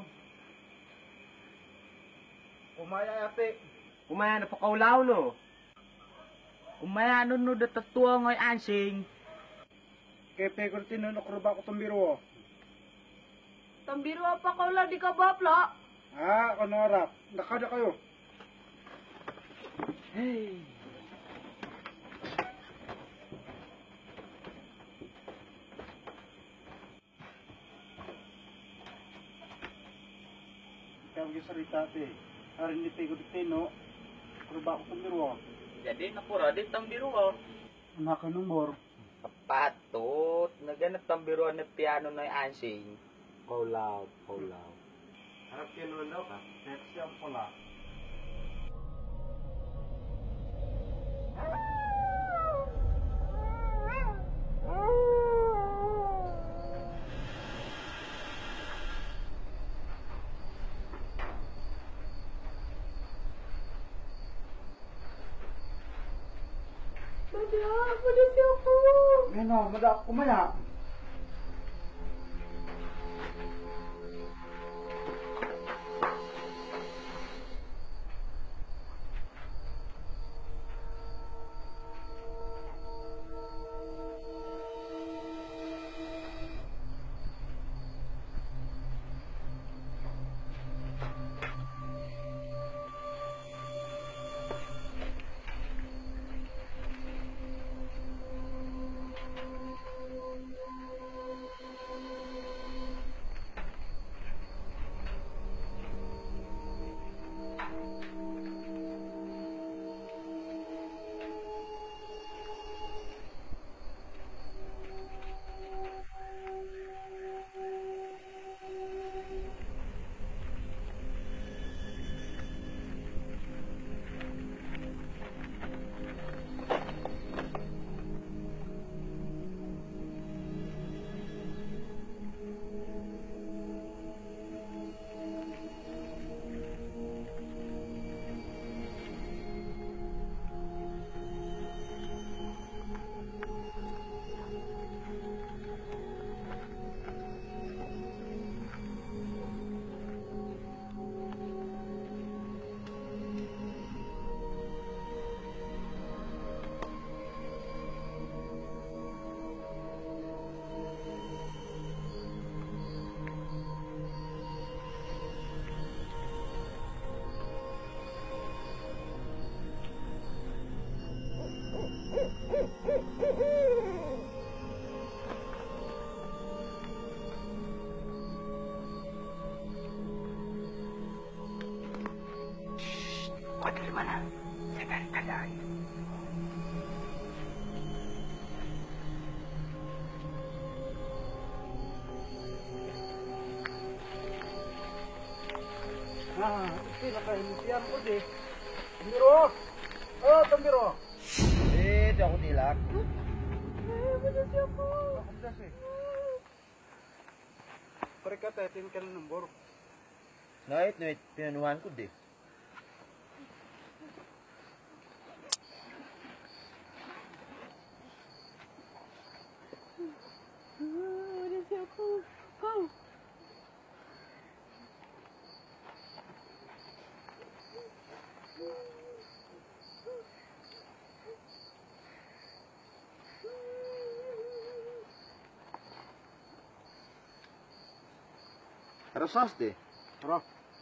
Kumaya, ate.
Kumaya na pakaulaw, no?
Mayanon no datatua ngoy ansing.
Kepe ko tinunok ruba ko tumbiro.
Tambiro apa kau lah di kabapla?
Ah, kanarap. Nakada kayo.
Hey.
Ikaw yung sarita te. Harin ni Pego di Tino. Ruba ko tumbiro.
Jadi napura di tambiro ko.
Anak ka number.
Patut, naganap tambiro na piano na ansing. Paulaw, paulaw.
Harap kayo naman daw ka.
Next yung pula.
Mada, mada siapa?
Meno, madak kumaya. Ah, ito nakahimutian ko di. Tumbiro! Oh, tumbiro!
Eh, di ako tilak.
Eh, mada siapa?
Ako das eh. Pare ka tayo, tin ka ng number.
Noit, noit, pinanuhan ko di.
Mada siapa? Kau.
Rasas di.
Tara.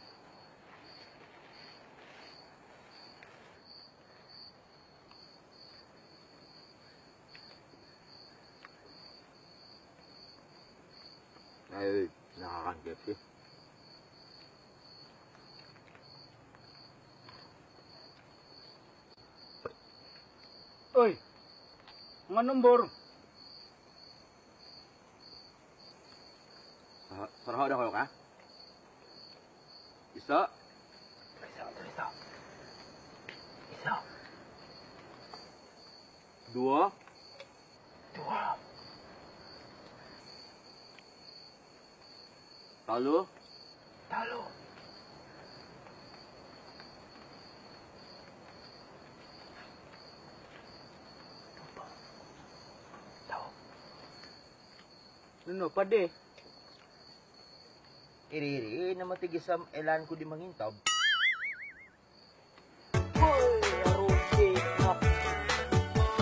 Ay, nakakangkep eh.
Oy! Nga number.
Sarho na kayo ka? Isa.
Isa, isa. Isa.
Dua.
Dua.
Talo.
Talo.
Nuno, pade. Iri-iri na matigisam elan ko di mangintab.
Hoy, arusi.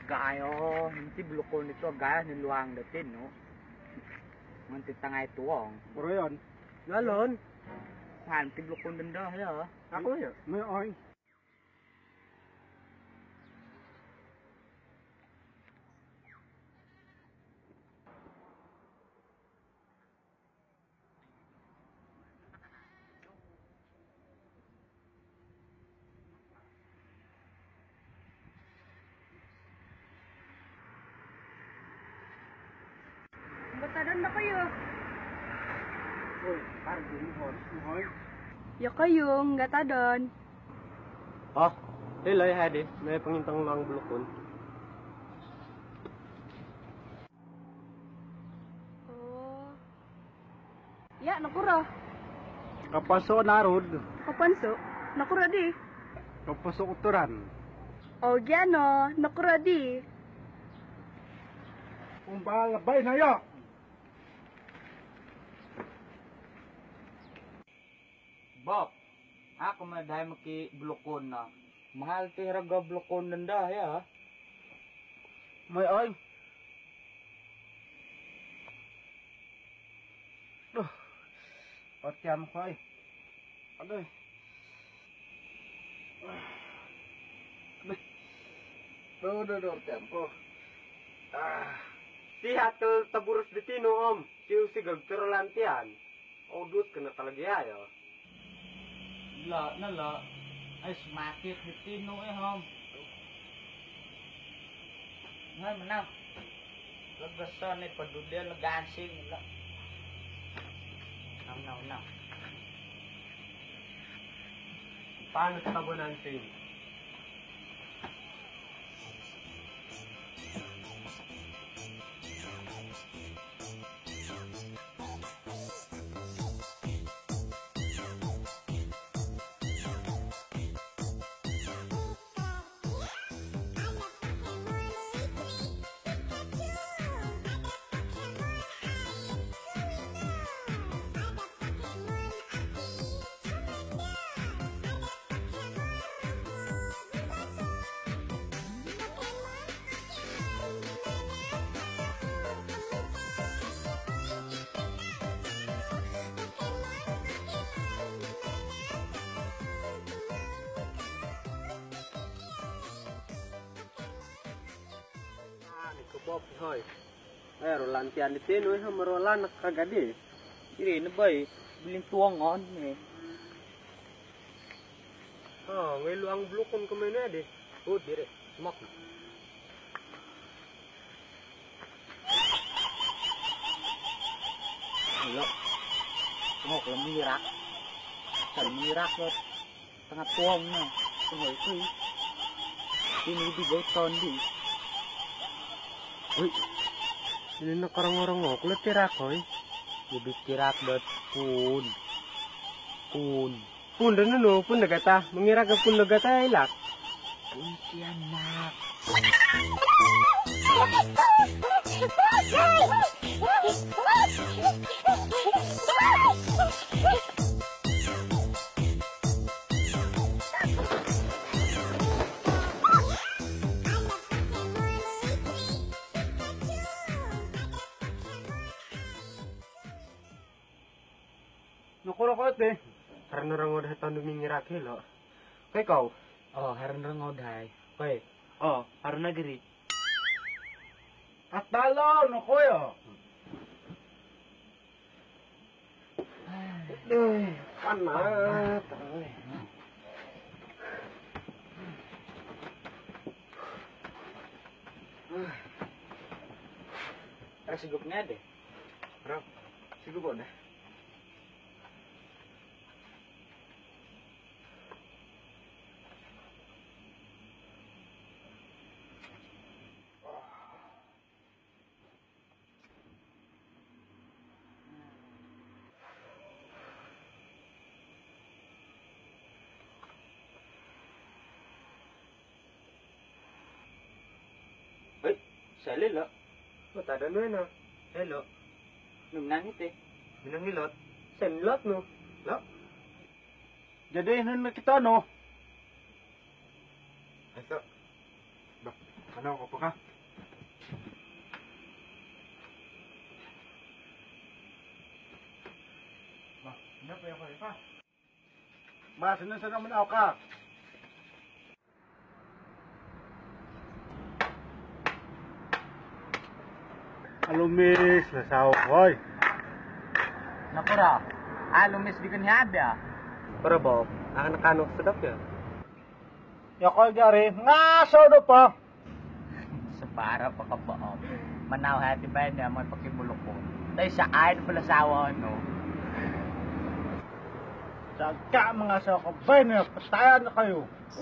Gayo, nanti blukon itu gaya niluang datin, no? Nanti tangay tuwang.
Puro yun.
Galon.
Nanti blukon denda ya.
Ako ya.
May oy.
Batadan na kayo.
Uy, parang gumuhon. Gumuhon.
Ya kayo, gatadon.
Oh, hilay hadi. May pangintang lang bulukon.
Oh. Ya, nakura.
Kapaso narod.
Kapanso? Nakura di.
Kapaso uturan.
O, gyano, nakura di.
Kung balabay na yo.
Bob, ako madahay maki blukon na. Mahal ti raga blukon denda ya.
May oy. Duh. Patiam ko ay. Adoy. Adoy. Duh, duh, duh, tiam ko. Ah.
Si hakel taburus di tino om. Siu si gagterolantian. O dut kena talaga ya.
La, na la. Ay, sumakit di tino eh, ham. Ngay, manang. Lagasan eh, padulian, lagansing. La. Nam, nam, nam.
Paano tabunan sing? Bob hoy. Eh, rolantian di tino eh, marolan kagadi.
Kiri na ba eh? Biling tuwangan eh.
Oh, ngay luang blukon kumain na di. Oh, dire. Sumak.
Wala. Tumok lang mirak. Saan mirak lo. Tengah tuwang na. Tunggal ko eh. Tinibigaw tondi.
Uy. Ini nakarang-orang ko. Kulit tirak hoy.
Lebih tirak dot pun. Pun.
Pun dan ano, pun nagata. Mengira ka pun nagata ilak.
Pun tianak.
Nakulakot eh.
Karena orang udah tahun mengira kilo. Kay kau.
Oh, haran rangod hai. Wait.
Oh, harus negeri.
At talo, no kuya.
Eh, panas.
Ada sigupnya deh.
Bro, sigo po na.
Sali lo.
Oh, tada no na.
Hello. Nunangit eh.
Minangilot. Senlot no. Lo.
Jadi nun na kita no.
Ito. Ba, Ano ko pa ka? Ba, ano pa yung pa?
Ba, sinasa naman ako ka. Alumis, nasaw ko, oy.
Nakura, alumis di kanyada.
Para ba? Akan nakanok sa dapya.
Yakol jari, ngaso do pa.
Sa para pa ka ba? Manaw hati ba niya mo pakibulok ko. Dahil sa akin pala sawa no.
Sagka mga sa kabay na, patayan na kayo.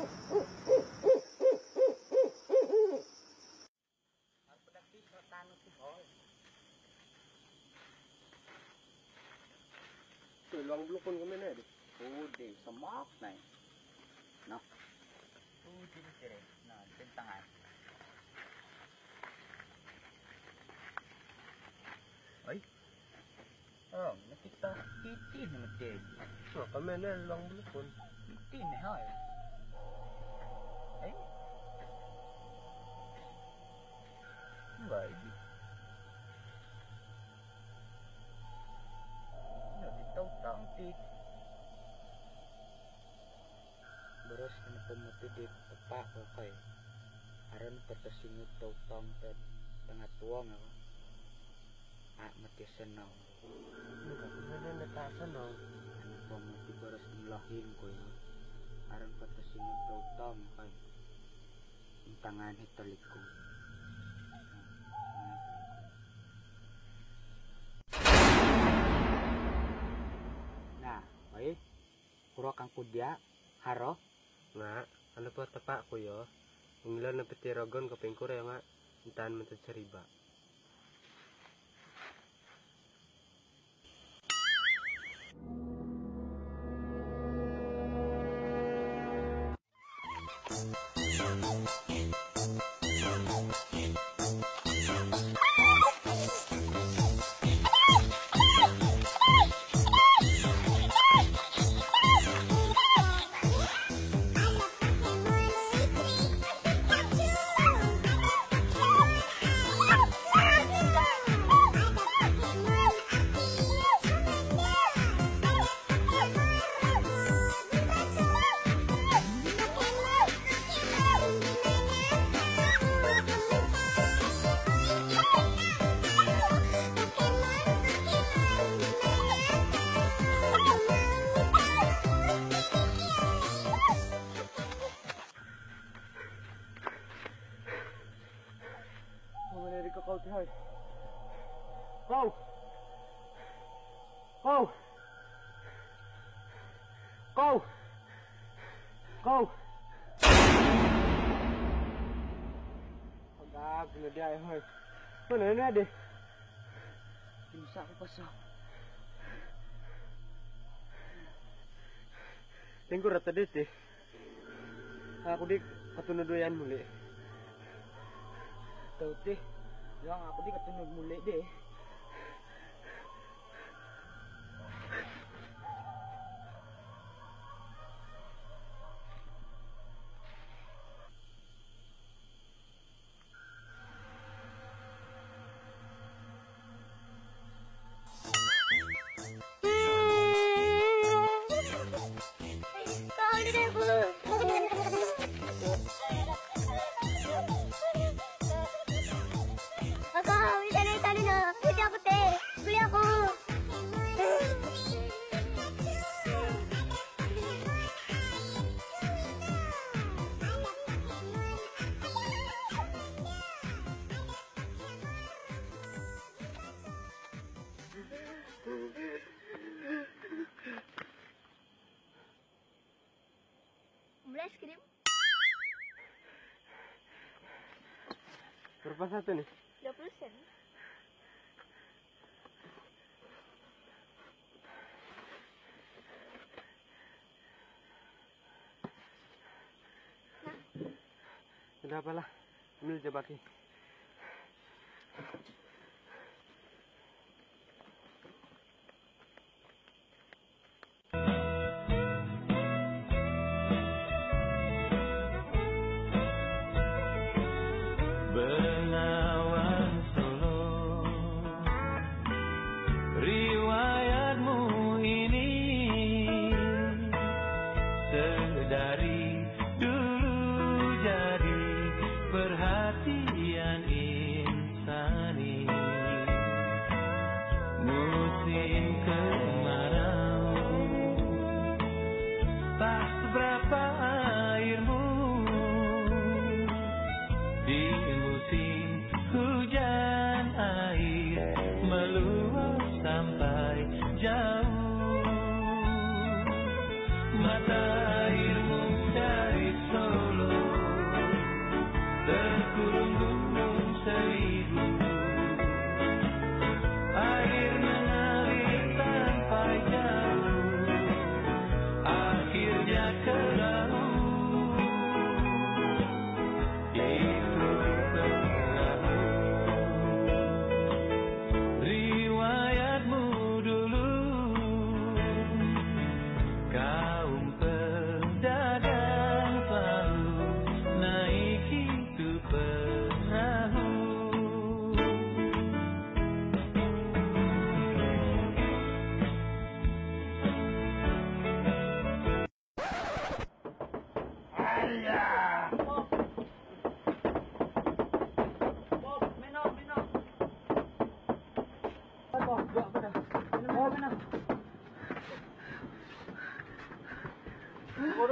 Tulang blukon kami na eh.
Ude, sa mak na eh. No? Ude ni sire. No, tintangan. Ay. Oh, nakita. Titi naman din.
Oh, kami na lang blukon.
Titi na ha eh. Ay. Baik. Ano, ditaw taong titi. Beras kena pematidit tepak ko kay aron patasingit taw tang tet tengah tuang ako ah mati senang
Enggak, kami na natasan no.
ano pa mati beras nglahin ko ya aron patasingit taw tang kay ang tangan hitalik ko. Nah, baik. Kuro kang kudya, haro.
Nga, ano pa tapa ko yo? Ang ilan na petiragon kaping kore nga, intaan man sa riba.
Kau tihay. Kau. Kau. Kau. Kau. Pagag na di ay hoy. Mana na di?
Bisa ako pa sa.
Tingko rata dito eh. Ako di katunudoyan muli.
Tahu teh. Yang aku di ketunud muli deh.
Es krim?
Berapa satu nih?
dua puluh sen.
Sudah apalah, ambil jebaki.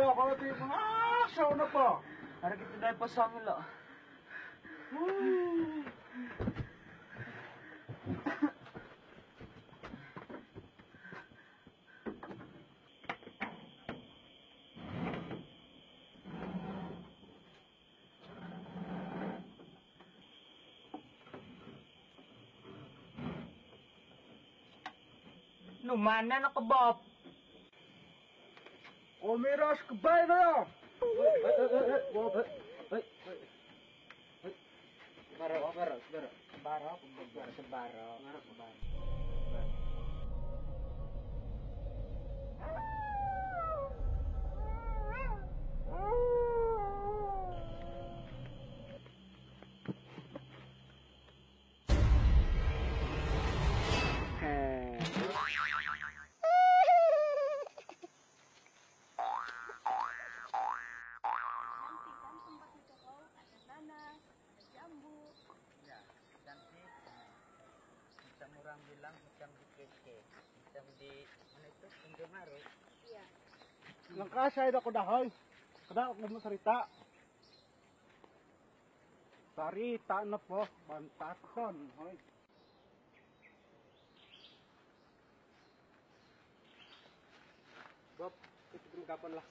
sawa ko natin mga saw na pa.
Para kita dahil pa sa amin lang. Numana na ka, Bob.
O miras kabay na yan.
Baro, baro, baro. Baro, baro, sa baro. Baro, baro. Macam orang bilang macam di keke, macam di mana itu Tenggaru. Iya.
Langkasay na ko dahoy. Kada ako masarita. Sarita na po, bantaton. Hoy.
Bob, ito yung kapon lah.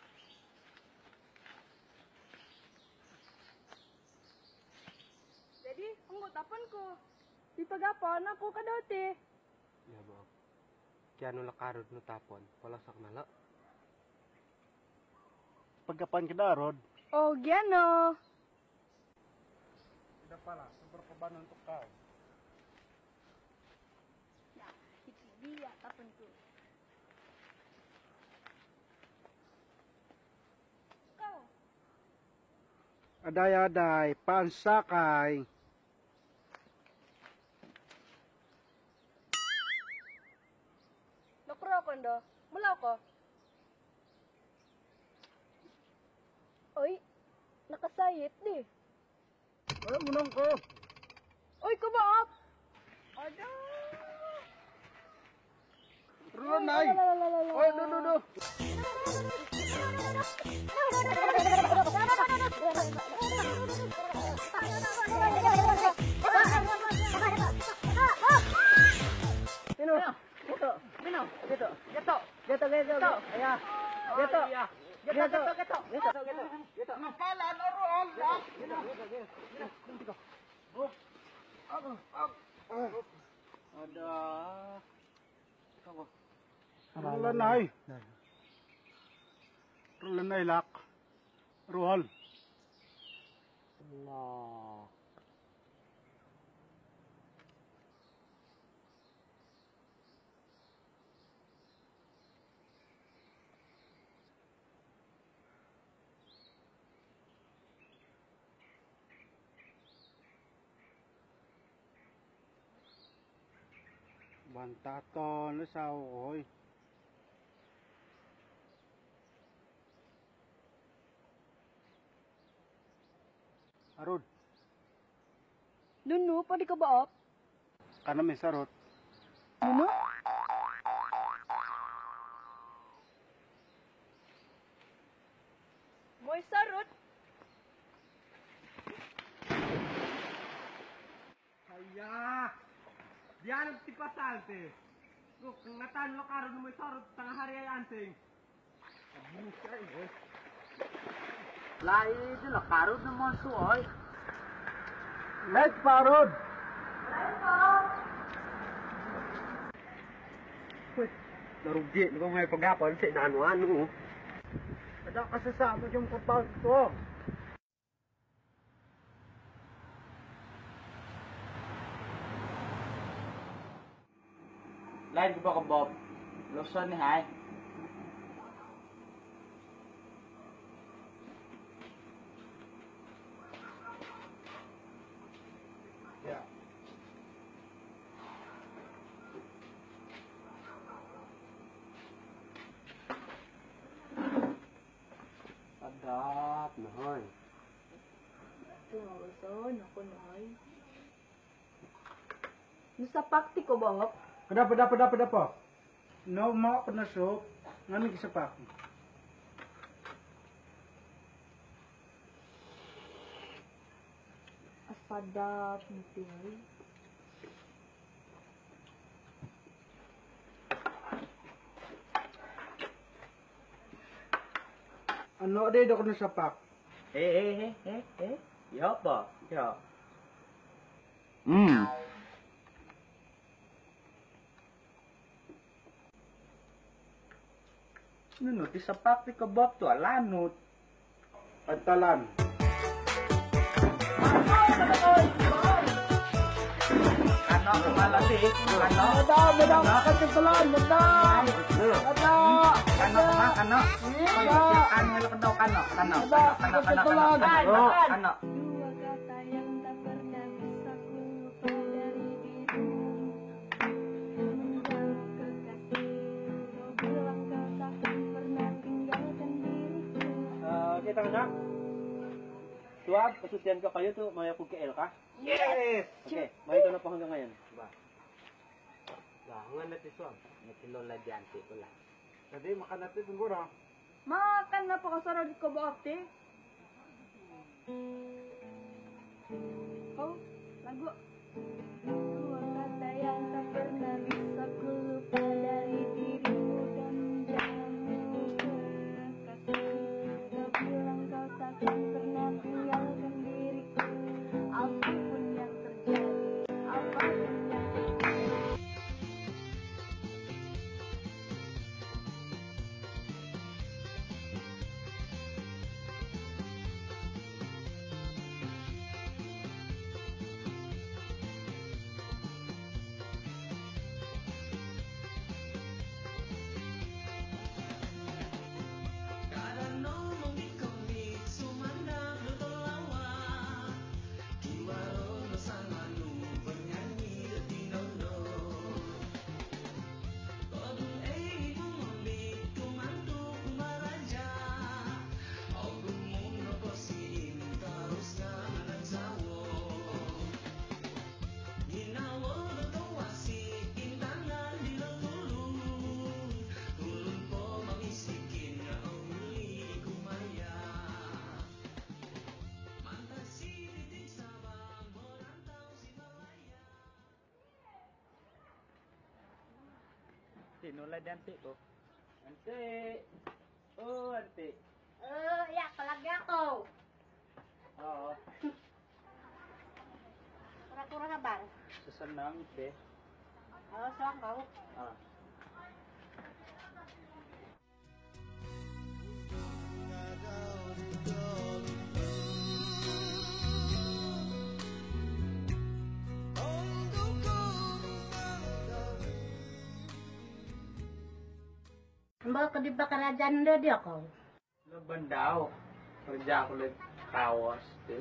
Jadi, ang tapan ko. Di pagapon ako kadoti.
Ya, Bob. Kaya nung lakarod no tapon, wala sa kanala.
Pagkapan kita, Rod.
Oh, giano.
Tidak pala, berkebanan untuk kau.
Nah, itu dia tapan ko. Kau.
Aday-aday, pansakay.
Nakro ko ndo. Mula ko. Oy, nakasayit di.
Alam mo nang ko.
Oy, kumaap. Ada.
Runay.
Oy,
Oy, do, do, do.
Bino, gitu, Bino, gitu, gitu, gitu, gitu, gitu, ya, gitu, gitu, gitu, gitu, gitu, gitu, gitu.
Napalan, Rod.
Ada.
Rulanay. Rulanay lak. Ruhal.
Allah.
Bantaton, lesaw, oy. Arod,
Nuno, pwede ka ba op?
kana may sarot.
Nuno? Moy sarot.
Ayah. Diyan ang tipasalte. Look, kung natan lo karon mo sorot tanga hari ay anting. Abusay, boy.
Lai di lah karut naman suoy.
Let parod.
Narugi, di ba may pagapon sa ano-ano.
Ada kasasama yung kapag to.
Lai di ba ka Bob? Loson ni Hai.
Ya.
Padat na hoy.
Tumawasan ako na ay. Nasa pakti ko ba op?
Kedapa, dapa, dapa, dapa. No, mau kena soup. Ngani kisah pak.
Padap nanti.
Ano ade dok na sapak?
Eh eh eh eh eh. Ya apa? Ya. Hmm. Nunut di sepak di kebab tu lanut.
Pagtalan.
Ano malah sih? Ano?
Ada, medang akan pagtalan, medang. Ada.
Kano ma kano. Kano lo kano kano kano kano kano kano kano.
Dua kata yang tak pernah bisa ku lupa dari dirimu. Menjauh kekasih, kau bilang kau takkan pernah tinggalkan diriku.
Ah, kita anak. Tuab, pasusian ko kayo to, may ako K L ka?
Yes.
Okay, may ito na po hanggang ngayon.
Ba. Lah, ngan natin suam. Natilola diante ko lang.
Jadi makan natin siguro.
Makan na po kasarap ko ba ate? Oh, lagu. Dua kata yang tak pernah bisa ku lupa dari dirimu dan menjauhmu kekasih. Kau bilang kau takkan pernah tinggalkan diriku. Apapun yang terjadi, apapun yang terjadi.
Sinula diante ko. Ante. Oh, ante.
Eh, ya, palagi ako.
Oo.
Kura-kura kabar.
Sesenang te.
Oh, soang kau.
Ah.
Mbak ke di kerajaan dia dia kau.
Lo bandao. Kerja aku lihat kawas te.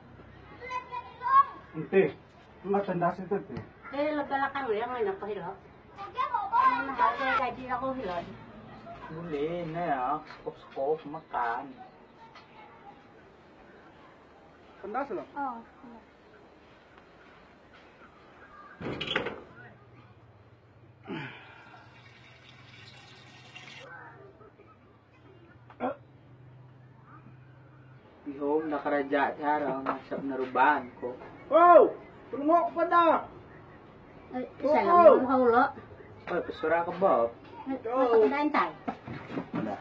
Ente. Matanda si ito.
Eh, lagalakang yang may napahilo. Ano na hal gaji ako hilod.
Boleh na ya. Skop-skop makan.
Tanda sila.
Oh.
Ihom nakaraja cara masap na rubahan ko.
Oh! Tulong ako pa na!
Eh, isa lang mo haulo.
Oy, pasura ka ba?
Matakadan tayo.
Wala.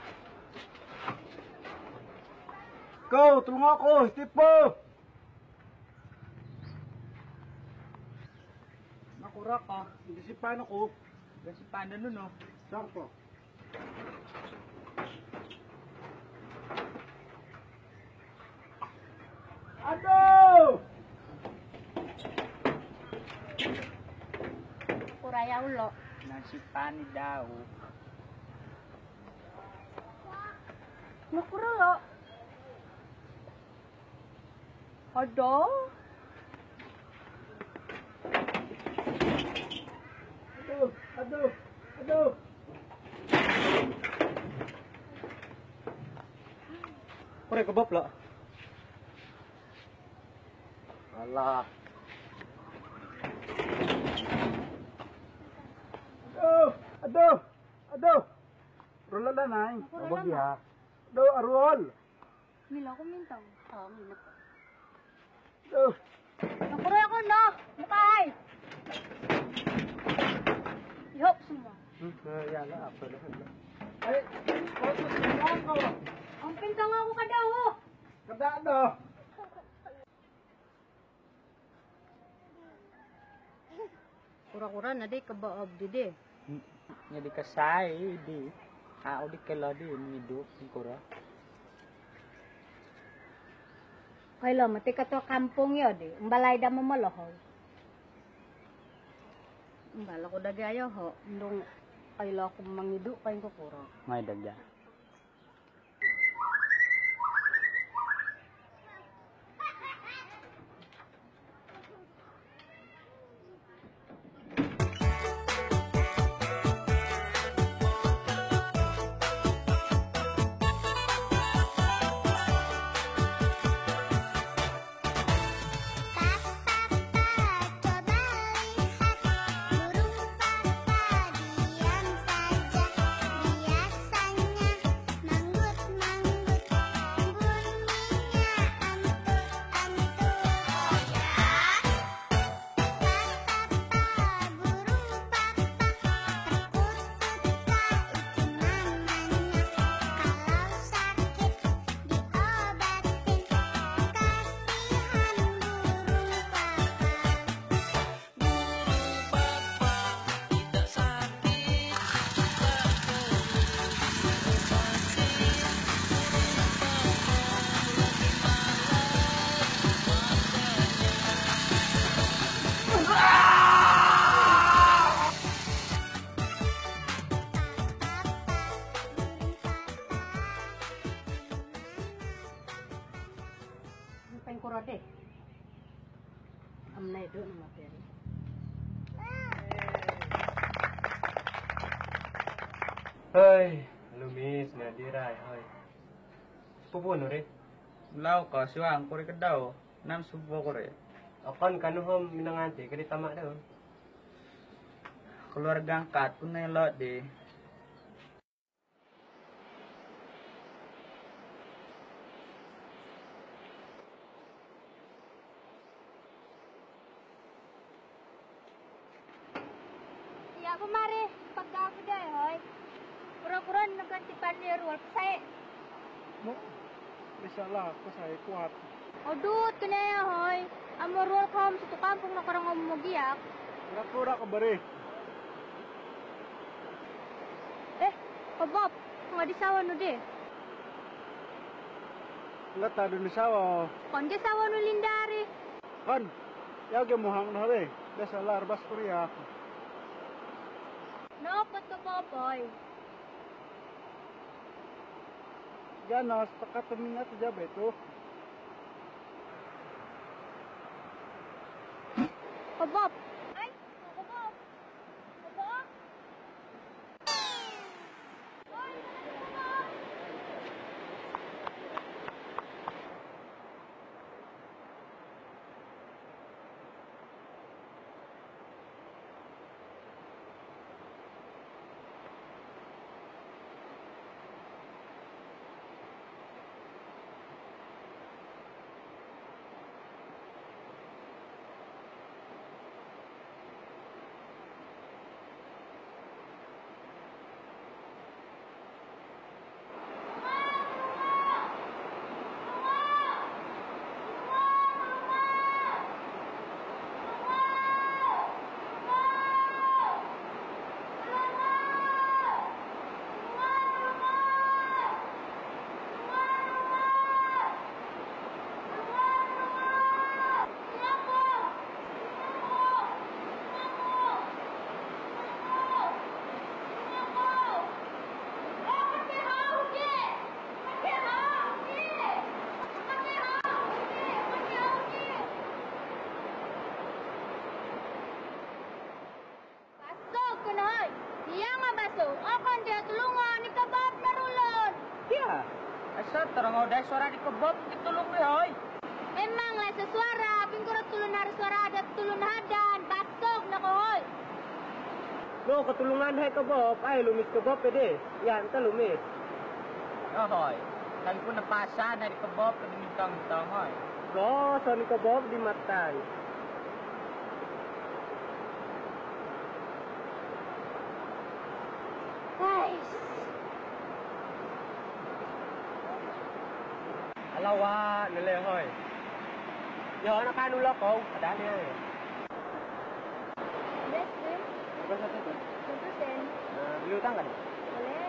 Ikaw, tulong ako! Tipo!
Nakura ka.
Hindi si paano ko.
Kasi paano nun, no?
Sakto. Aduh!
Kuraya ulo.
Nasi pani daw.
Nakurulo. Ada?
Aduh! Aduh! Aduh!
Pare kebab lah.
Alah.
Aduh! Aduh! Aduh! Rola na na eh.
Nakurulo na.
ya. Aduh, arwol!
Mila ko mintaw. Oh, minap.
Aduh!
Nakuroy ako, no? Mukay! Ihop semua.
Hmm, yala, apa dah.
Ay, foto sa ako.
Ang pintang ako ka daw, oh.
Kada na.
Kura-kura na di kabaab di di.
Nya di kasay di. Ao di kala di miduk ni kura.
Kailan mati ka to kampung yo di. Umbalay da mo maloho. Umbala ko dagayo ho. Ndong kailan ko mangidu kain ko kura.
May daga.
Kain kura deh. Am na idu na materi.
Hoy, lumis na diray, hoy. Pupuno rin.
Ulaw ka siwang kuri kadaw. Nam subo kuri.
Akan kanuhom minanganti, kadi tama daw.
Keluarga angkat pun nelok di.
Ya kumari pagka ako day hoy. Kura-kura naganti panir wal pasay.
Mo. Bisa lah ko sa kuat.
Odut kena ya hoy. Amor wal kam sa kampung na karang umugiyak.
Pura-pura ka bari.
Eh, kabab, nga di sawa no di.
Nga ta dun sawa.
Kon di sawa no lindari.
Kan. Yag mo hang na re. Bisa lah bas Korea.
Naopat ka papoy.
Ganas takatamingat sa jabe to.
Kabab. Ay, kabab. Kabab.
Asa tarang oday suara di kebab kitulong ni hoy.
Memang lah sesuara, pingkurat tulun hari suara ada tulun hadan, batok na kohoy.
No, katulungan hay kabop, ay lumis kabop pwede. Yan, ta lumis.
Oh hoy. Kali pun napasa na di kebab pag mintang-mintang hoy.
Go, so ni kabop di matay. hoy. Yo, anak anu lo kau, ada dia.
Best friend,
Apa satu tu?
satu sen.
Nah, beli utang kan?
Boleh.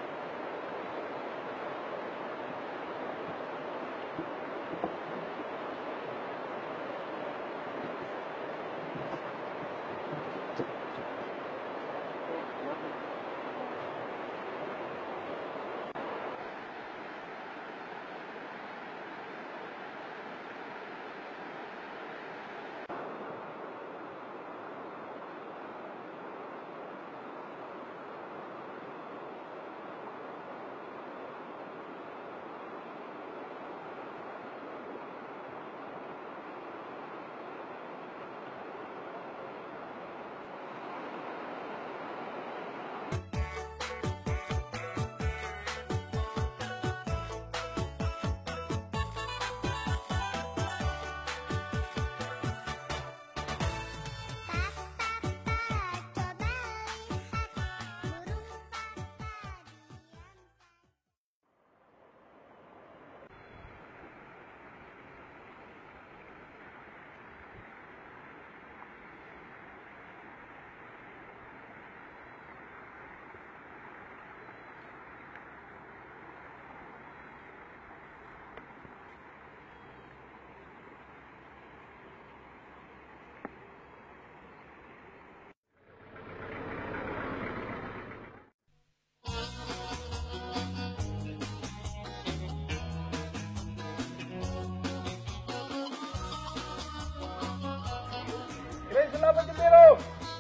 Keren selamat jembiru.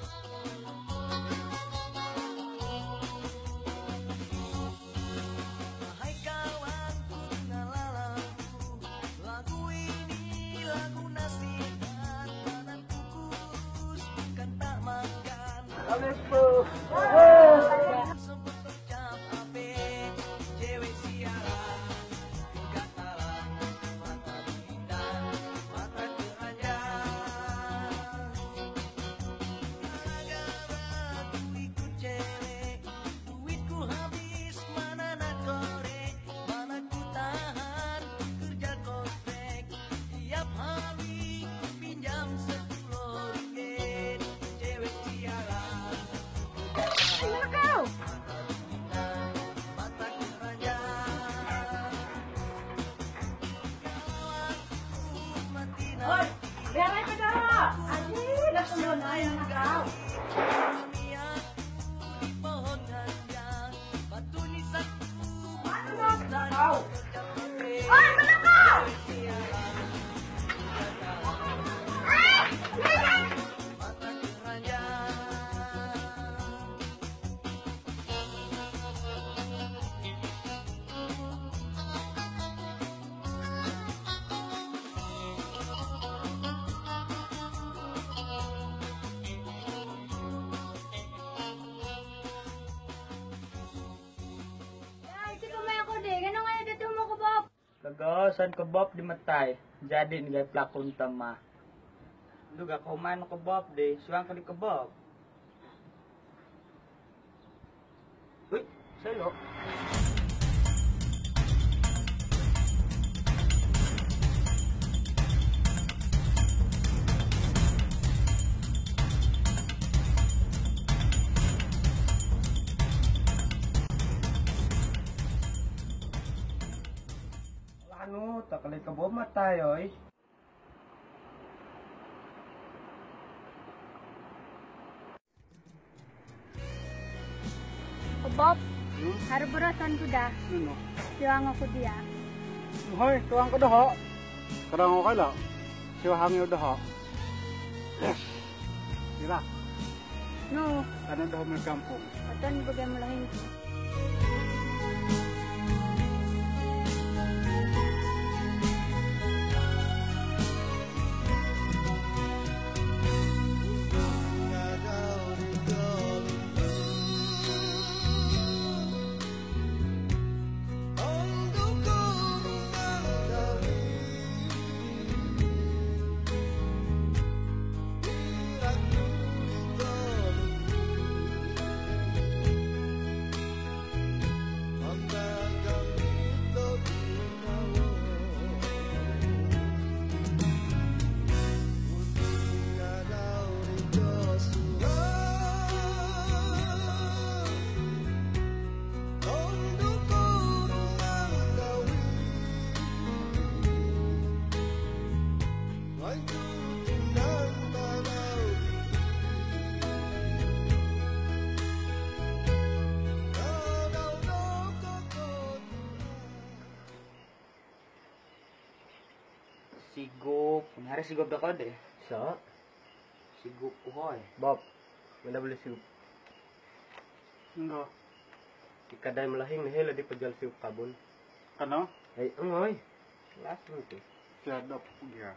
Hai kawanku ngalalanku, lagu ini lagu nasihat, kanan kukus bukan tak makan. Sebut tercap ape, cewek siaran, katalan, mata bintang, mata keranjang. Gara-gara ku ikut cewek, duitku habis, mana nak korek, mana ku tahan, kerja kontrak. Tiap hari ku pinjam sepuluh ringgit, cewek sialan.
Ayo kau.
Mata keranjang. Kawanku mati nanti.
Biar aja dulu. Aduh, udah sembilan ayam kau.
Di pohon ranjang, batu nisanku
Mana kau?
tercapai.
Oi, mana kau?
Mata keranjang.
Ya, itu kumay ako deh. Ganun nga dito mo ko, Bob.
Kagawasan ke Bob di matay. Jadi nih pelakon tama. Lu gak kau main ke Bob deh. Suang kali ke Bob. Wih, saya lo.
Anu, tak kali ke bawah mata yoy.
O, Bob. Harburasan ko da.
Ano?
Siwang ako diya.
Hoy, tuang ko daha. Karang okay lang. Siwahang yung daha. Yes. Dira,
No,
kanan daha may kampong.
atan bagay mo lang ko.
Sigop. Kunyari sigop na ka de.
Sa?
Sigop ko hoy.
Bob, mana boleh siup.
Enggak.
Di kadai melahing ni hela di pejal siup kabun.
Ano?
Ay, angoy. Langsung tu.
Siadap ya.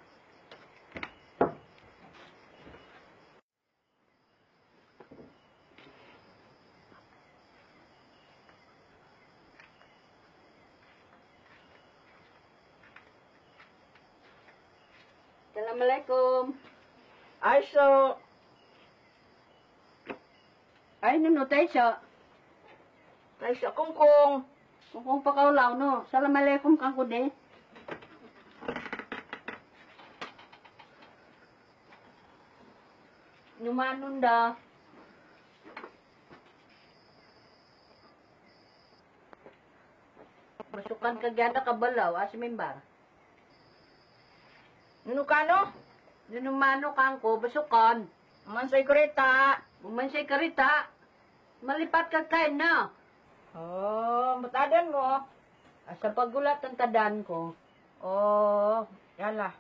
Assalamualaikum.
Aiso.
Ay, nuno tayo siya.
Aiso kungkung.
Kung kung pakaulaw, no. Assalamualaikum kang kude. Numanon da. Masukan ka gyada ka balaw, as member.
Nuno kano?
Numano kang ko, basukan.
Mansay kurita.
Bumansay karita. Malipat ka kain na.
Oh, matadan mo.
Asa pagulat ang tadan ko.
Oh, yala.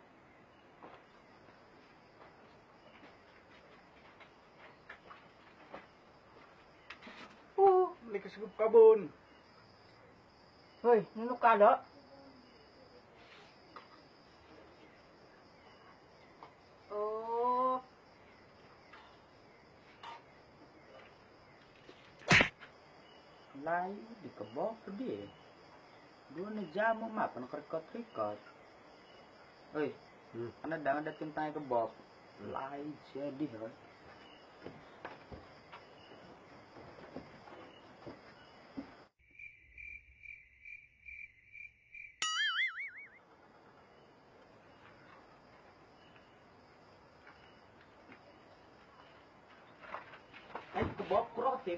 Oh, likas ko kabon.
Hoy, nuno kalo?
Oh,
Lain di kebok dia. Dua na jamu mah pan kerikot-kerikot. Oi,
Hmm.
ana dang ada tentang kebok. Lain jadi hoy. Ay, kebok kuroti.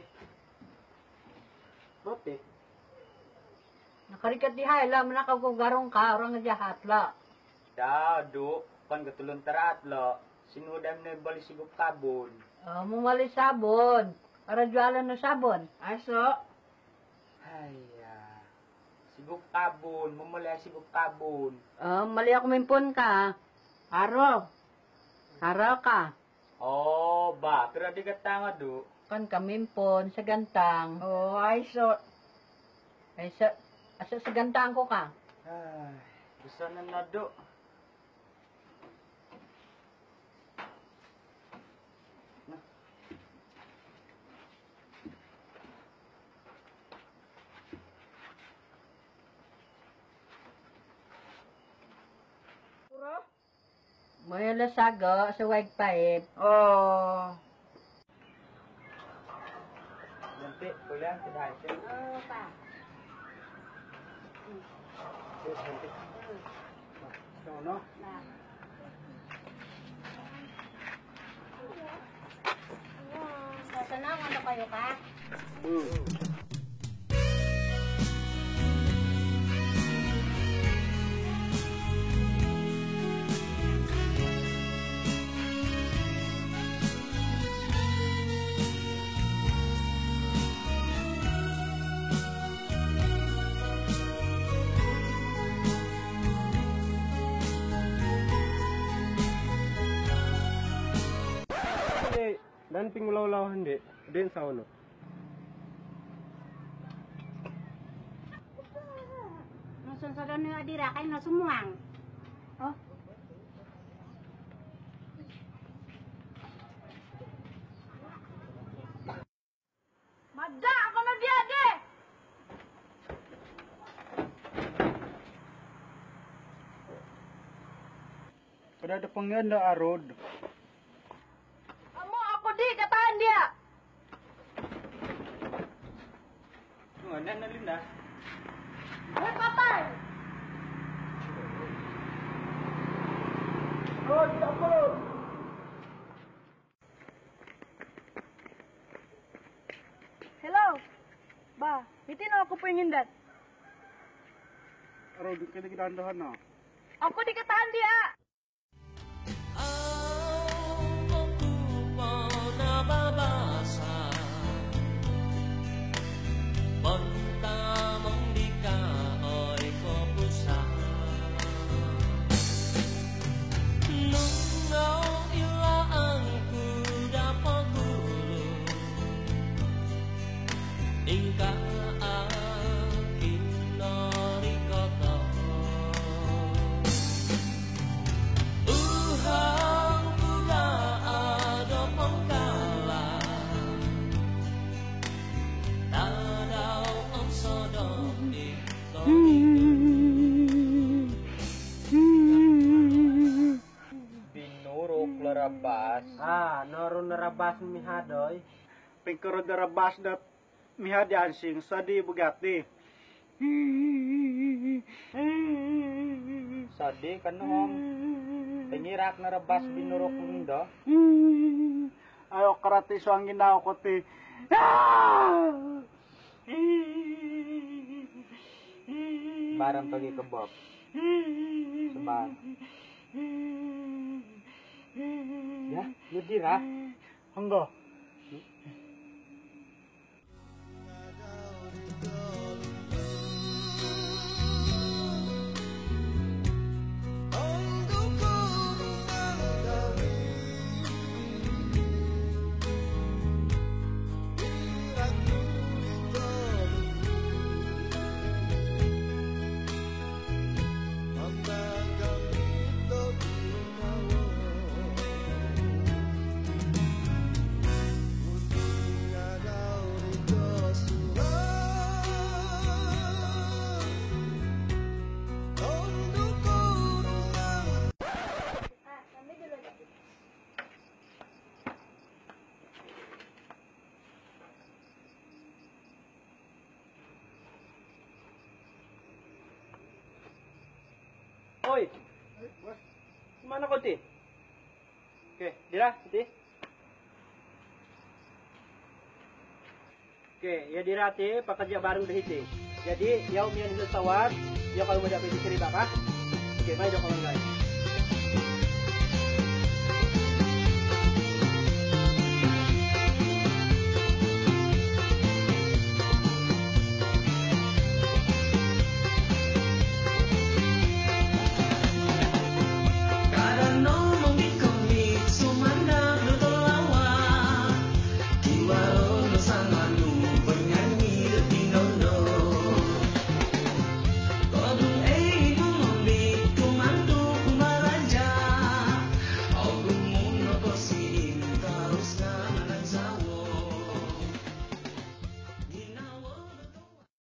Roti.
nakarikat di hay la, manakagugarong ka, orang nga jahat la.
Dado, kan ketulun terat lo. Sinudam na bali sigop kabon.
Uh, mumali sabon. Para jualan na sabon.
Aso. Haya. Sigop kabon, mumuli sigop kabon.
Uh, mali ako mimpon ka. Aro. Aro ka.
Oh, ba, pero di ka tanga do.
Kan kamimpon sa gantang.
Oh, ay so.
Ay sa, asa sa gantang ko ka.
Ay, gusto na na do.
May lasago sa wag paip.
Oh. Nanti, kuliah tidak ada.
Oh, pa.
Ikaw, no?
Sasanang ano kayo ka?
Hindi, dan pingulaw-law hindi. Din sa uno.
Nasun sa doon yung adira kayo na sumuang. Oh. Madda ako na diade!
Kada ada pangyan na arod.
Amo ako di katahan dia.
Ano na Linda?
Hoy patay.
Rod, ako!
Hello? Ba, bitin ako po yung hindat.
Arod, kita kitandahan na.
Ako di katahan dia!
Ang pagkupa nababasa Pagtamang di ka ay kupusa
narabas.
Ah, noro narabas mihadoy.
Pengkaro darabas dat miha dancing sa di bugati.
Sadi kanong pengirak narabas binurok mundo.
Ayo karate so ang ginaw ko ti.
Barang pagi kebab. Sebar. Ya, lu dira.
Hangga.
Hoy. Mana kau ti? Oke, dira, ti. Oke, ya dira ti pekerja baru deh ti. Jadi, ya umian itu tawar, ya kalau mau dapat cerita kah? Oke, baik dong kawan guys.